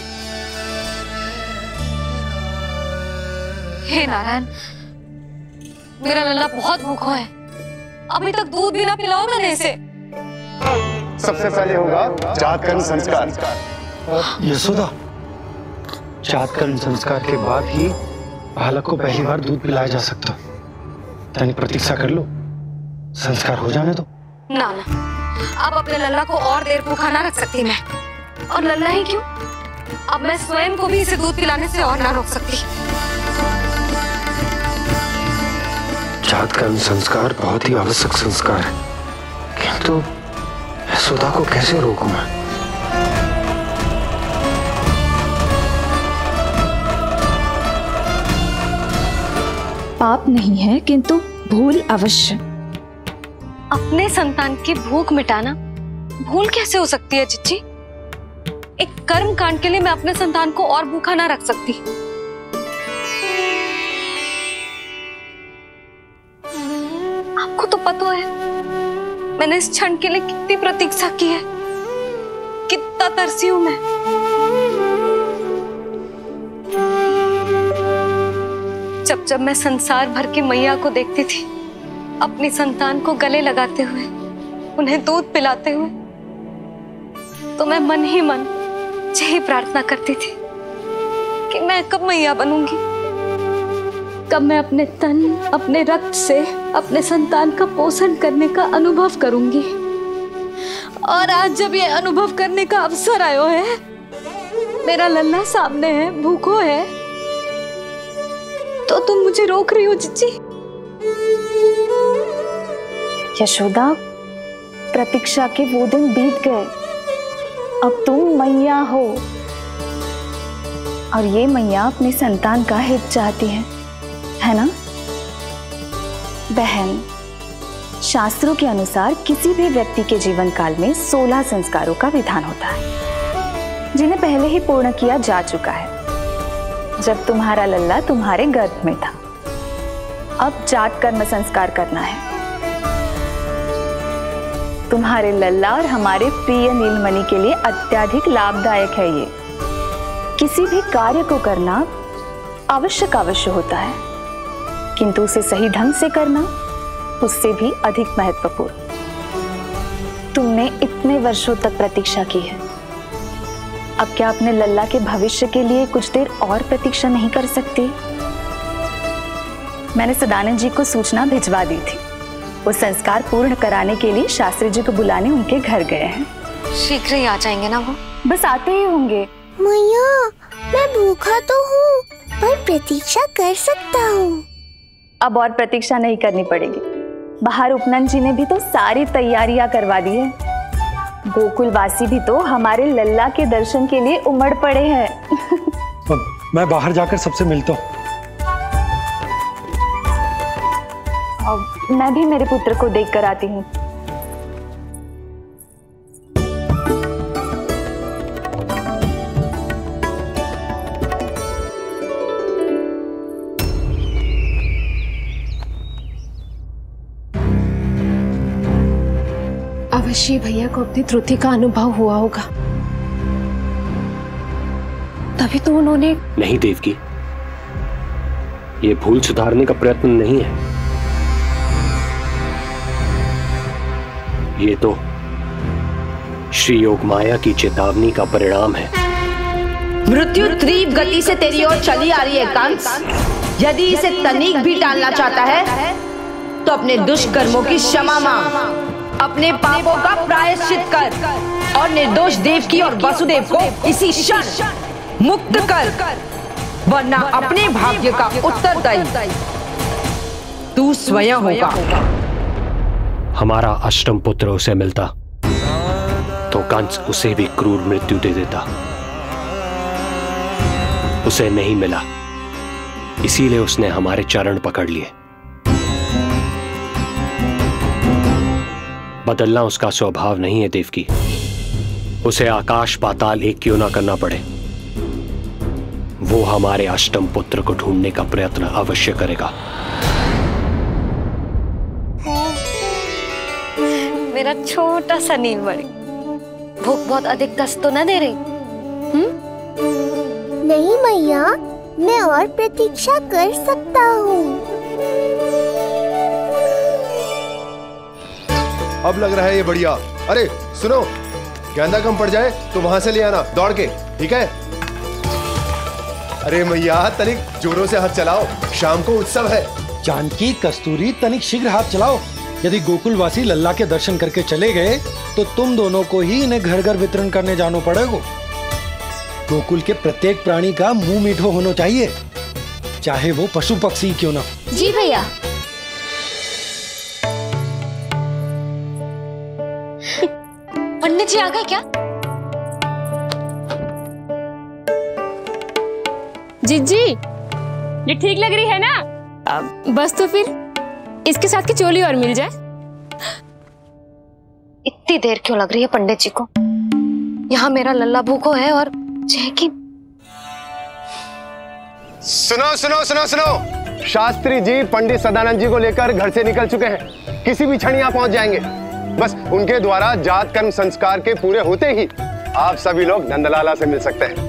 [SPEAKER 3] हे नारायण, मेरा लल्ला बहुत भूखा है। अभी तक दूध भी ना पिलाओ मैंने इसे।
[SPEAKER 2] सबसे पहले होगा जात कर्म संस्कार।
[SPEAKER 19] यशोदा, जात कर्म संस्कार के बाद ही बालक को पहली बार दूध पिलाया जा सकता। तनिक प्रतीक्षा कर लो, संस्कार हो जाने दो।
[SPEAKER 3] ना ना, अब अपने लल्ला को और देर भूखा ना रख सकती मैं। और लल्ला ही क्यों, अब मैं स्वयं को भी इसे दूध पिलाने से और ना रोक सकती।
[SPEAKER 9] जात कर्म संस्कार बहुत ही आवश्यक संस्कार है, किंतु यशोदा को कैसे रोकूं मैं?
[SPEAKER 10] पाप नहीं है किंतु भूल अवश्य।
[SPEAKER 3] अपने संतान की भूख मिटाना भूल कैसे हो सकती है चिच्ची? एक कर्म कांड के लिए मैं अपने संतान को और भूखा ना रख सकती। आपको तो पता है मैंने इस क्षण के लिए कितनी प्रतीक्षा की है, कितना तरसी हूं मैं। जब जब मैं संसार भर की मैया को देखती थी अपनी संतान को गले लगाते हुए, उन्हें दूध पिलाते हुए, तो मैं मन ही मन यही प्रार्थना करती थी कि मैं कब मैया बनूंगी, कब मैं अपने तन अपने रक्त से अपने संतान का पोषण करने का अनुभव करूंगी। और आज जब ये अनुभव करने का अवसर आयो है, मेरा लल्ला सामने है, भूखो है, तो तुम मुझे रोक रही हो जीजी?
[SPEAKER 16] यशोदा, प्रतीक्षा के वो दिन बीत गए। अब तुम मैया हो और ये मैया अपने संतान का हित चाहती है ना? बहन, शास्त्रों के अनुसार किसी भी व्यक्ति के जीवन काल में 16 संस्कारों का विधान होता है, जिन्हें पहले ही पूर्ण किया जा चुका है जब तुम्हारा लल्ला तुम्हारे गर्भ में था। अब जात कर्म संस्कार करना है। तुम्हारे लल्ला और हमारे प्रिय नीलमणि के लिए अत्यधिक लाभदायक है ये। किसी भी कार्य को करना अवश्य होता है, किंतु उसे सही ढंग से करना उससे भी अधिक महत्वपूर्ण। तुमने इतने वर्षों तक प्रतीक्षा की है, अब क्या अपने लल्ला के भविष्य के लिए कुछ देर और प्रतीक्षा नहीं कर सकती? मैंने सदानंद जी को सूचना भिजवा दी थी। वो संस्कार पूर्ण कराने के लिए शास्त्री जी को बुलाने उनके घर गए हैं।
[SPEAKER 3] शीघ्र ही आ जाएंगे ना वो?
[SPEAKER 16] बस आते ही होंगे।
[SPEAKER 13] मैया, मैं भूखा तो हूँ, पर प्रतीक्षा कर सकता हूँ।
[SPEAKER 16] अब और प्रतीक्षा नहीं करनी पड़ेगी। बाहर उपनंद जी ने भी तो सारी तैयारियां करवा दी है। गोकुलवासी भी तो हमारे लल्ला के दर्शन के लिए उमड़ पड़े हैं।
[SPEAKER 19] मैं बाहर जाकर सबसे मिलता हूँ।
[SPEAKER 16] मैं भी मेरे पुत्र को देख कर आती हूँ।
[SPEAKER 14] अवश्य भैया को अपनी त्रुटि का अनुभव हुआ होगा, तभी तो उन्होंने।
[SPEAKER 21] नहीं देवकी, ये भूल सुधारने का प्रयत्न नहीं है, ये तो श्री योग माया की चेतावनी का परिणाम है।
[SPEAKER 22] मृत्यु तीव्र गति से तेरी ओर चली आ रही है कंस। यदि इसे तनिक भी टालना चाहता है तो अपने दुष्कर्मों की क्षमा मांग, अपने पापों का प्रायश्चित कर और निर्दोष देवकी और वसुदेव को इसी क्षण मुक्त कर, वरना अपने भाग्य का उत्तरदायी तू स्वयं होगा।
[SPEAKER 21] हमारा अष्टम पुत्र उसे मिलता तो कंस उसे भी क्रूर मृत्यु दे देता। उसे नहीं मिला, इसीलिए उसने हमारे चरण पकड़ लिए। बदलना उसका स्वभाव नहीं है देवकी। उसे आकाश पाताल एक क्यों ना करना पड़े, वो हमारे अष्टम पुत्र को ढूंढने का प्रयत्न अवश्य करेगा।
[SPEAKER 3] मेरा छोटा सा नीलमणि, भूख बहुत अधिक कष्ट तो न दे रही?
[SPEAKER 13] नहीं मैया, मैं और प्रतीक्षा कर सकता हूँ।
[SPEAKER 23] अब लग रहा है ये बढ़िया। अरे सुनो, गेंदा कम पड़ जाए तो वहां से ले आना दौड़ के, ठीक है? अरे मैया, तनिक जोरों से हाथ चलाओ, शाम को उत्सव है।
[SPEAKER 19] जानकी, कस्तूरी, तनिक शीघ्र हाथ चलाओ। यदि गोकुलवासी लल्ला के दर्शन करके चले गए तो तुम दोनों को ही इन्हें घर घर वितरण करने जाना पड़ेगा। गोकुल के प्रत्येक प्राणी का मुंह मीठो होना चाहिए, चाहे वो पशु पक्षी क्यों ना।
[SPEAKER 3] जी भैया। पंडित जी आ गए क्या?
[SPEAKER 24] जीजी, ये ठीक लग रही है ना? बस तो फिर इसके साथ की चोली और मिल जाए।
[SPEAKER 3] इतनी देर क्यों लग रही है पंडित जी को? यहाँ मेरा लल्ला भूखो है और की।
[SPEAKER 2] सुनो सुनो सुनो सुनो, शास्त्री जी पंडित सदानंद जी को लेकर घर से निकल चुके हैं। किसी भी क्षण यहाँ पहुंच जाएंगे। बस उनके द्वारा जात कर्म संस्कार के पूरे होते ही आप सभी लोग नंदलाला से मिल सकते हैं।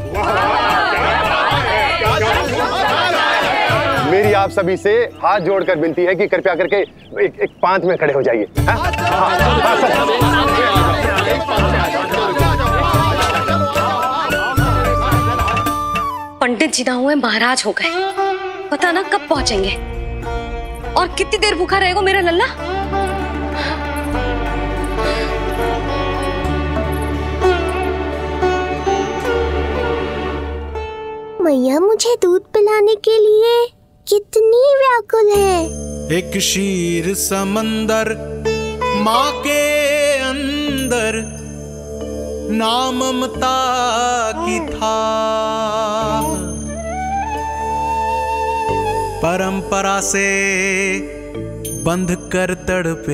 [SPEAKER 2] मेरी आप सभी से हाथ जोड़कर विनती है कि कृपया करके एक पांत में खड़े हो जाइए।
[SPEAKER 3] पंडित जी ना हुए महाराज हो गए, पता ना कब पहुंचेंगे। और कितनी देर भूखा रहेगा मेरा लल्ला?
[SPEAKER 13] मैया मुझे दूध पिलाने के लिए कितनी व्याकुल है।
[SPEAKER 8] एक शीर समंदर माँ के अंदर, ना ममता की था, परंपरा से बंध कर तड़पे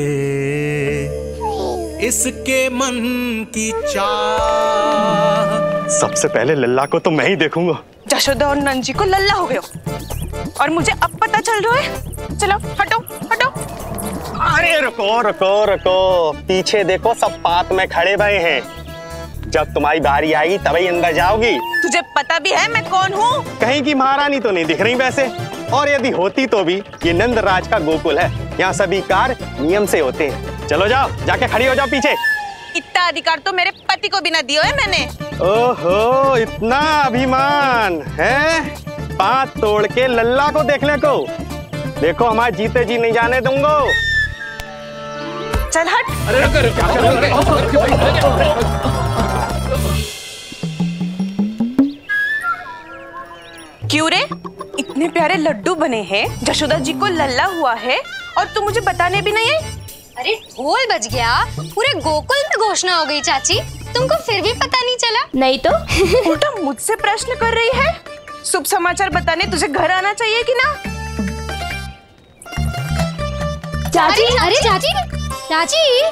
[SPEAKER 8] इसके मन की चाह।
[SPEAKER 2] सबसे पहले लल्ला को तो मैं ही देखूंगा।
[SPEAKER 18] यशोदा और नंद जी को लल्ला हो गए हो और मुझे अब पता चल रहा है। चलो हटो हटो।
[SPEAKER 2] अरे रुको रुको रुको, पीछे देखो, सब पात में खड़े भये हैं। जब तुम्हारी बारी आएगी तभी अंदर जाओगी।
[SPEAKER 18] तुझे पता भी है मैं कौन हूँ?
[SPEAKER 2] कहीं की महारानी तो नहीं दिख रही वैसे, और यदि होती तो भी ये नंद राज का गोकुल है, यहाँ सभी कार्य नियम से होते हैं। चलो जाओ, जाके खड़ी हो जाओ पीछे।
[SPEAKER 18] इतना अधिकार तो मेरे पति को भी ना दिया है मैंने।
[SPEAKER 2] ओहो, इतना अभिमान है? पांव तोड़ के लल्ला को देखने को। देखो हमारे जीते जी नहीं जाने दूंगा।
[SPEAKER 18] चल हट। क्यों रे, इतने प्यारे लड्डू बने हैं, यशोदा जी को लल्ला हुआ है और तू मुझे बताने भी नहीं है?
[SPEAKER 3] अरे ढोल बज गया, पूरे गोकुल में घोषणा हो गई चाची, तुमको फिर भी पता नहीं चला?
[SPEAKER 22] नहीं तो
[SPEAKER 18] उल्टा मुझसे प्रश्न कर रही है। शुभ समाचार बताने तुझे घर आना चाहिए कि ना?
[SPEAKER 3] चाची, अरे चाची, चाची।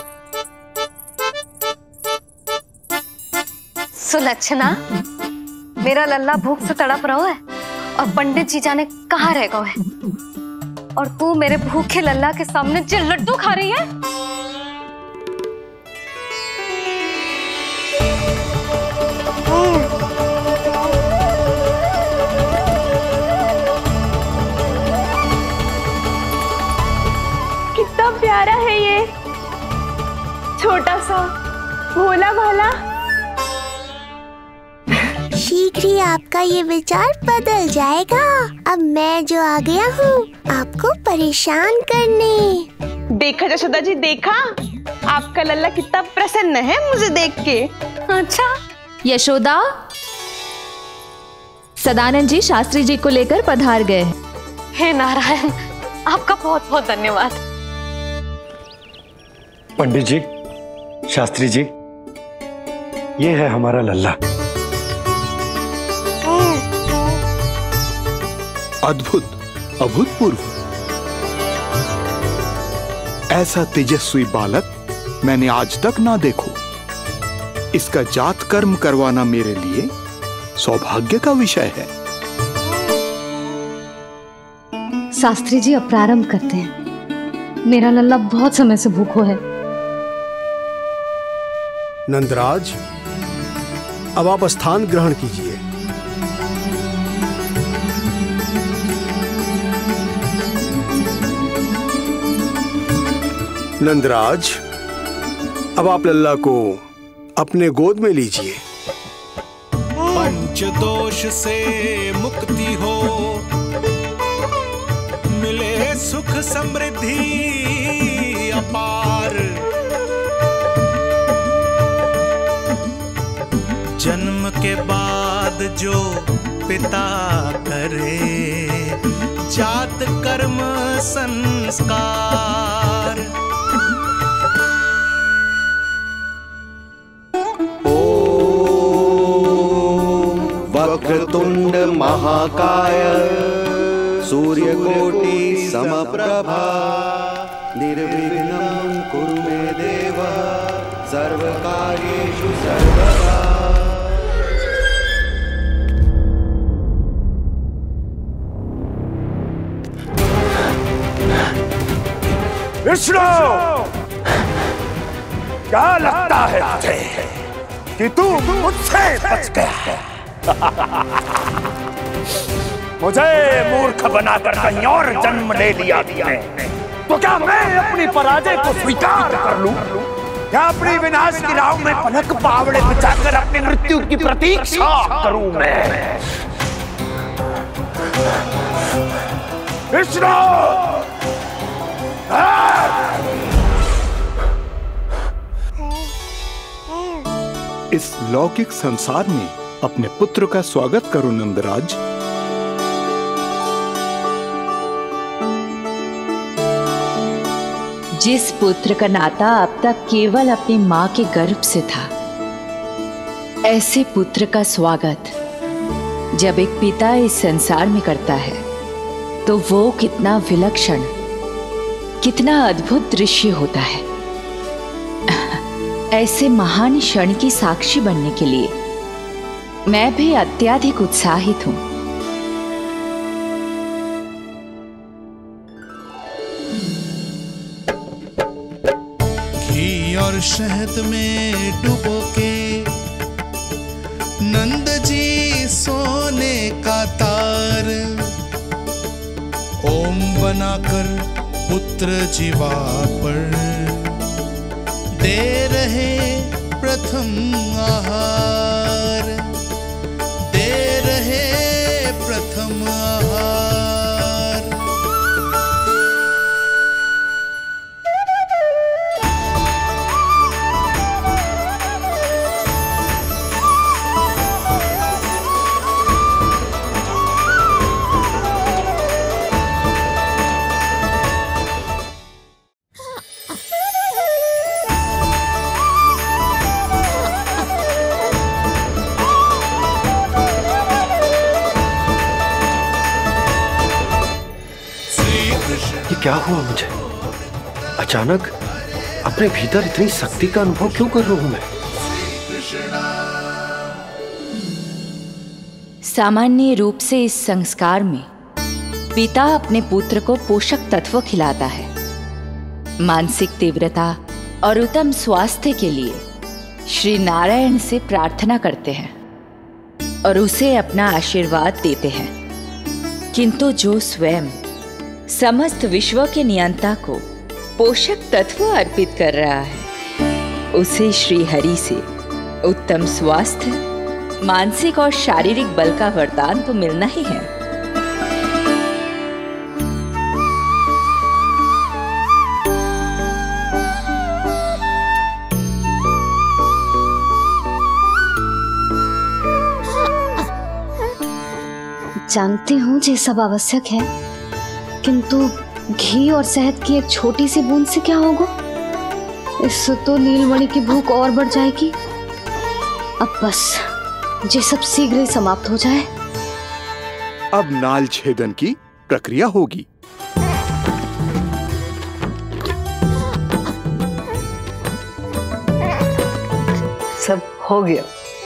[SPEAKER 3] सुलक्षणा, मेरा लल्ला भूख से तड़प रहा है और पंडित जी जाने कहाँ रह गए हैं, और तू मेरे भूखे लल्ला के सामने जो लड्डू खा रही है।
[SPEAKER 18] कितना प्यारा है ये, छोटा सा भोला भाला।
[SPEAKER 13] शीघ्र ही आपका ये विचार बदल जाएगा। अब मैं जो आ गया हूँ आपको परेशान करने।
[SPEAKER 18] देखा यशोदा जी, देखा आपका लल्ला कितना प्रसन्न है मुझे देख के।
[SPEAKER 16] अच्छा यशोदा, सदानंद जी शास्त्री जी को लेकर पधार गए।
[SPEAKER 3] हे नारायण, आपका बहुत बहुत धन्यवाद।
[SPEAKER 23] पंडित जी, शास्त्री जी, ये है हमारा लल्ला।
[SPEAKER 8] अद्भुत, अभूतपूर्व। ऐसा तेजस्वी बालक मैंने आज तक ना देखो। इसका जात कर्म करवाना मेरे लिए सौभाग्य का विषय है।
[SPEAKER 24] शास्त्री जी अब प्रारंभ करते हैं। मेरा लल्ला बहुत समय से भूखो है।
[SPEAKER 19] नंदराज, अब आप स्थान ग्रहण कीजिए। नंदराज, अब आप लल्ला को अपने गोद में लीजिए।
[SPEAKER 8] पंच दोष से मुक्ति हो, मिले सुख समृद्धि अपार। जन्म के बाद जो पिता करे, जात कर्म संस्कार।
[SPEAKER 1] वक्रतुंड महाकाय, सूर्यकोटि समप्रभा, निर्विघ्नं कुरु मे देव, सर्वकार्येषु सर्वदा।
[SPEAKER 9] विष्णु, क्या लगता है तुझे कि तू मुझसे बच गया? मुझे मूर्ख बनाकर कहीं और जन्म ले लिया है, तो क्या मैं अपनी पराजय को स्वीकार कर लूं? क्या अपनी विनाश की राह में पलक पावड़े बिछाकर अपनी मृत्यु की प्रतीक्षा करूं मैं? विष्णु,
[SPEAKER 8] इस लौकिक संसार में अपने पुत्र का स्वागत करो नंदराज।
[SPEAKER 10] जिस पुत्र का नाता अब तक केवल अपनी मां के गर्भ से था, ऐसे पुत्र का स्वागत जब एक पिता इस संसार में करता है तो वो कितना विलक्षण, कितना अद्भुत दृश्य होता है। ऐसे महान क्षण की साक्षी बनने के लिए मैं भी अत्यधिक उत्साहित हूं।
[SPEAKER 4] घी और शहद में डुबो के नंद जी सोने का तार ओम बनाकर पुत्र जीवा पर दे रहे प्रथम आहार, दे रहे प्रथम आहार।
[SPEAKER 21] क्या हुआ मुझे? अचानक अपने भीतर इतनी शक्ति का अनुभव क्यों कर रहा हूं मैं?
[SPEAKER 10] सामान्य रूप से इस संस्कार में पिता अपने पुत्र को पोषक तत्व खिलाता है। मानसिक तीव्रता और उत्तम स्वास्थ्य के लिए श्री नारायण से प्रार्थना करते हैं और उसे अपना आशीर्वाद देते हैं। किंतु जो स्वयं समस्त विश्व के नियंता को पोषक तत्व अर्पित कर रहा है, उसे श्री हरि से उत्तम स्वास्थ्य, मानसिक और शारीरिक बल का वरदान तो मिलना ही है।
[SPEAKER 3] जानती हूँ ये सब आवश्यक है, किंतु घी और शहद की एक छोटी सी बूंद से क्या होगा? इससे तो नीलमणि की भूख और बढ़ जाएगी। अब बस ये सब शीघ्र ही समाप्त हो जाए।
[SPEAKER 8] अब नाल छेदन की प्रक्रिया होगी।
[SPEAKER 7] सब हो गया।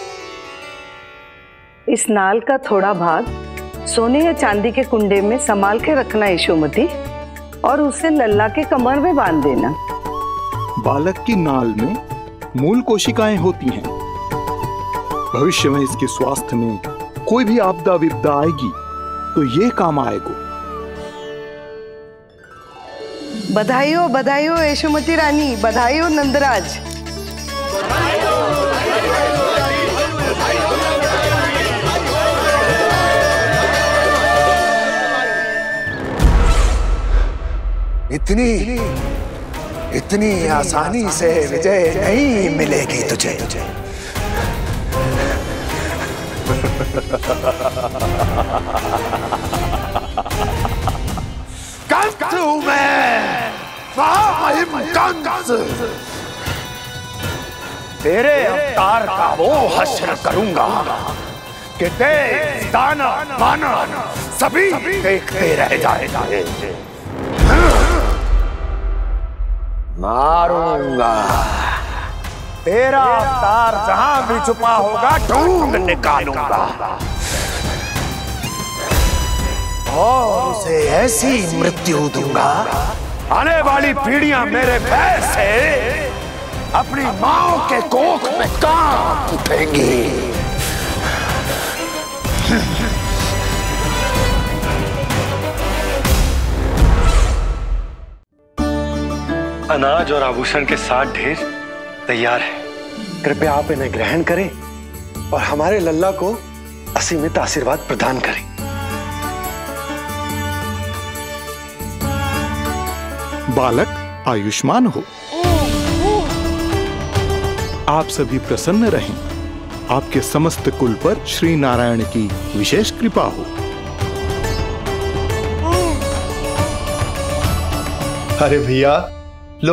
[SPEAKER 7] इस नाल का थोड़ा भाग सोने या चांदी के कुंडे में संभाल के रखना यशोमती, और उसे लल्ला के कमर में बांध देना।
[SPEAKER 8] बालक की नाल में मूल कोशिकाएं होती हैं। भविष्य में इसके स्वास्थ्य में कोई भी आपदा विपदा आएगी तो ये काम आएगा।
[SPEAKER 7] बधाई हो यशोमती रानी, बधाई हो नंदराज।
[SPEAKER 12] इतनी आसानी से विजय नहीं मिलेगी तुझे। कंस हूं मैं, कंस। तेरे अवतार का वो हश्र करूंगा कि देश, दाना, माना सभी देखते रह जाएंगे। मारूंगा तेरा अवतार, जहां भी छुपा होगा ढूंढ निकालूंगा और उसे ऐसी मृत्यु दूंगा, आने वाली पीढ़ियां मेरे भय से अपनी मां के कोख में कांप उठेंगी।
[SPEAKER 21] अनाज और आभूषण के साथ ढेर तैयार है। कृपया आप इन्हें ग्रहण करें और हमारे लल्ला को असीमित आशीर्वाद प्रदान करें।
[SPEAKER 8] बालक आयुष्मान हो। आप सभी प्रसन्न रहें। आपके समस्त कुल पर श्री नारायण की विशेष कृपा हो।
[SPEAKER 23] अरे भैया लो।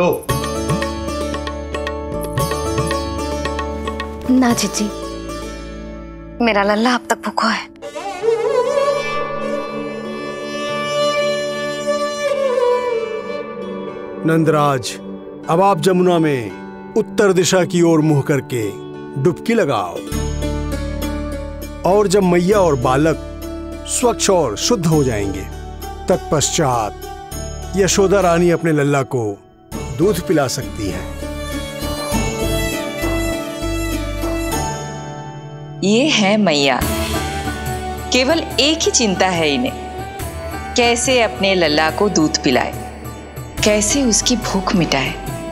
[SPEAKER 3] ना जीजी, मेरा लल्ला अब तक भूखा है।
[SPEAKER 19] नंदराज, अब आप जमुना में उत्तर दिशा की ओर मुंह करके डुबकी लगाओ, और जब मैया और बालक स्वच्छ और शुद्ध हो जाएंगे, तत्पश्चात यशोदा रानी अपने लल्ला को दूध पिला सकती है।
[SPEAKER 10] ये है मैया, केवल एक ही चिंता है इन्हें, कैसे अपने लल्ला को दूध पिलाए, कैसे उसकी भूख मिटाए।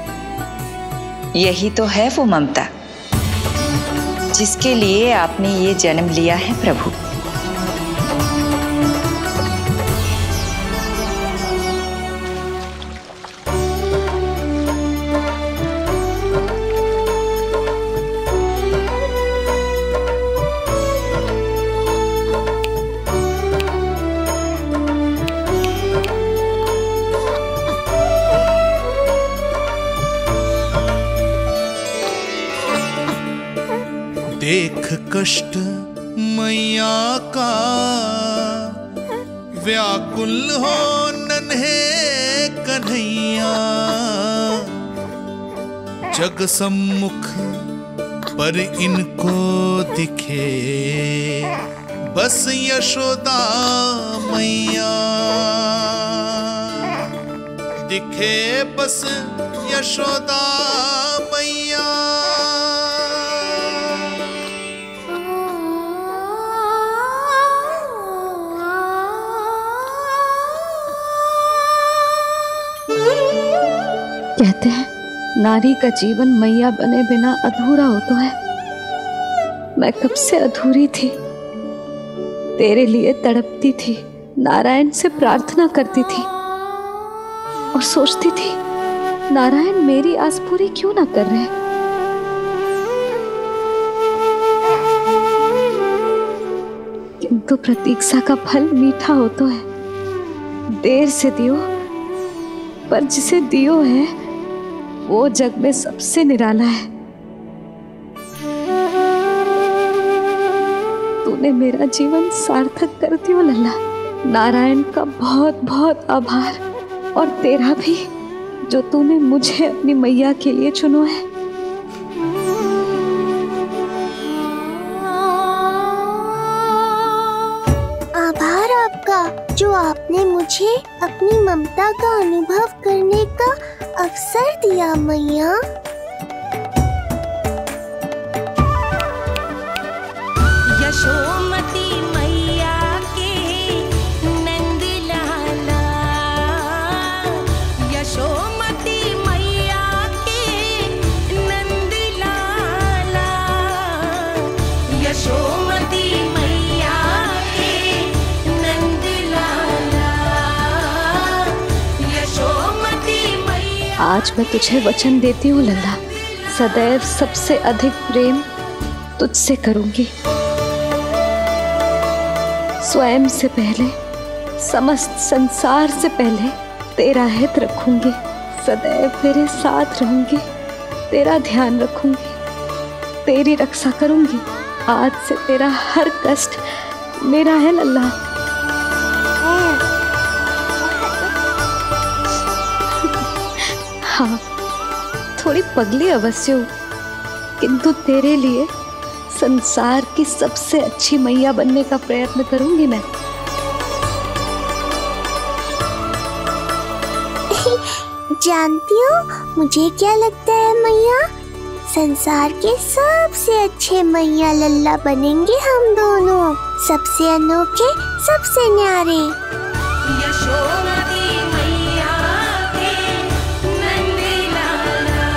[SPEAKER 10] यही तो है वो ममता जिसके लिए आपने ये जन्म लिया है प्रभु।
[SPEAKER 4] देख कष्ट मैया का, व्याकुल हो नन्हे कन्हैया। जग सम्मुख पर इनको दिखे बस यशोदा मैया, दिखे बस यशोदा मैया।
[SPEAKER 24] कहते हैं नारी का जीवन मैया बने बिना अधूरा होता है। मैं कब से अधूरी थी, तेरे लिए तड़पती थी, नारायण से प्रार्थना करती थी और सोचती थी नारायण मेरी आस पूरी क्यों ना कर रहे। किंतु प्रतीक्षा का फल मीठा होता है। देर से दियो, पर जिसे दियो है वो जग में सबसे निराला है। तूने मेरा जीवन सार्थक कर दियो लल्ला। नारायण का बहुत बहुत आभार, और तेरा भी, जो तूने मुझे अपनी मैया के लिए चुनो है।
[SPEAKER 13] आभार आपका, जो आपने मुझे अपनी ममता का अनुभव करने का अवसर दिया मैया।
[SPEAKER 5] यशोमती मैया के नंद लाला, यशोमती मैया के नंद लाला, यशोमती मैया के नंद लाला, यशोमती मैया।
[SPEAKER 24] आज मैं तुझे वचन देती हूँ लल्ला, सदैव सबसे अधिक प्रेम तुझसे करूंगी। स्वयं से पहले, समस्त संसार से पहले तेरा हित रखूंगी। सदैव तेरे साथ रहूंगी, तेरा ध्यान रखूंगी, तेरी रक्षा करूंगी। आज से तेरा हर कष्ट मेरा है लल्ला। हाँ, थोड़ी पगली अवश्य हूँ, किंतु तेरे लिए संसार की सबसे अच्छी मैया बनने का प्रयत्न करूंगी मैं।
[SPEAKER 13] जानती हो मुझे क्या लगता है मैया, संसार के सबसे अच्छे मैया लल्ला बनेंगे हम दोनों, सबसे अनोखे, सबसे न्यारे।
[SPEAKER 5] यशोमती मैया के नंद लाला,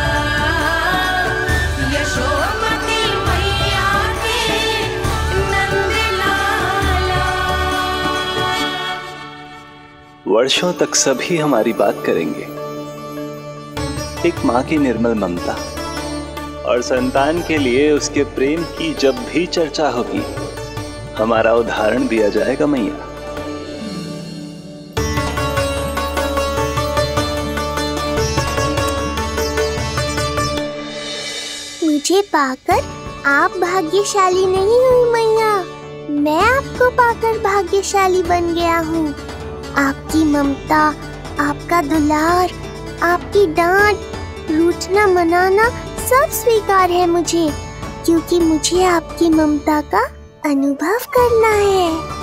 [SPEAKER 5] यशोमती मैया के नंद लाला।
[SPEAKER 11] वर्षों तक सभी हमारी बात करेंगे,
[SPEAKER 6] एक माँ की निर्मल ममता और संतान के लिए उसके प्रेम की जब भी चर्चा होगी, हमारा उदाहरण दिया जाएगा मैया।
[SPEAKER 13] मुझे पाकर आप भाग्यशाली नहीं हुई मैया, मैं आपको पाकर भाग्यशाली बन गया हूँ। आपकी ममता, आपका दुलार, आपकी डांट, रूठना मनाना सब स्वीकार है मुझे, क्योंकि मुझे आपकी ममता का अनुभव करना है।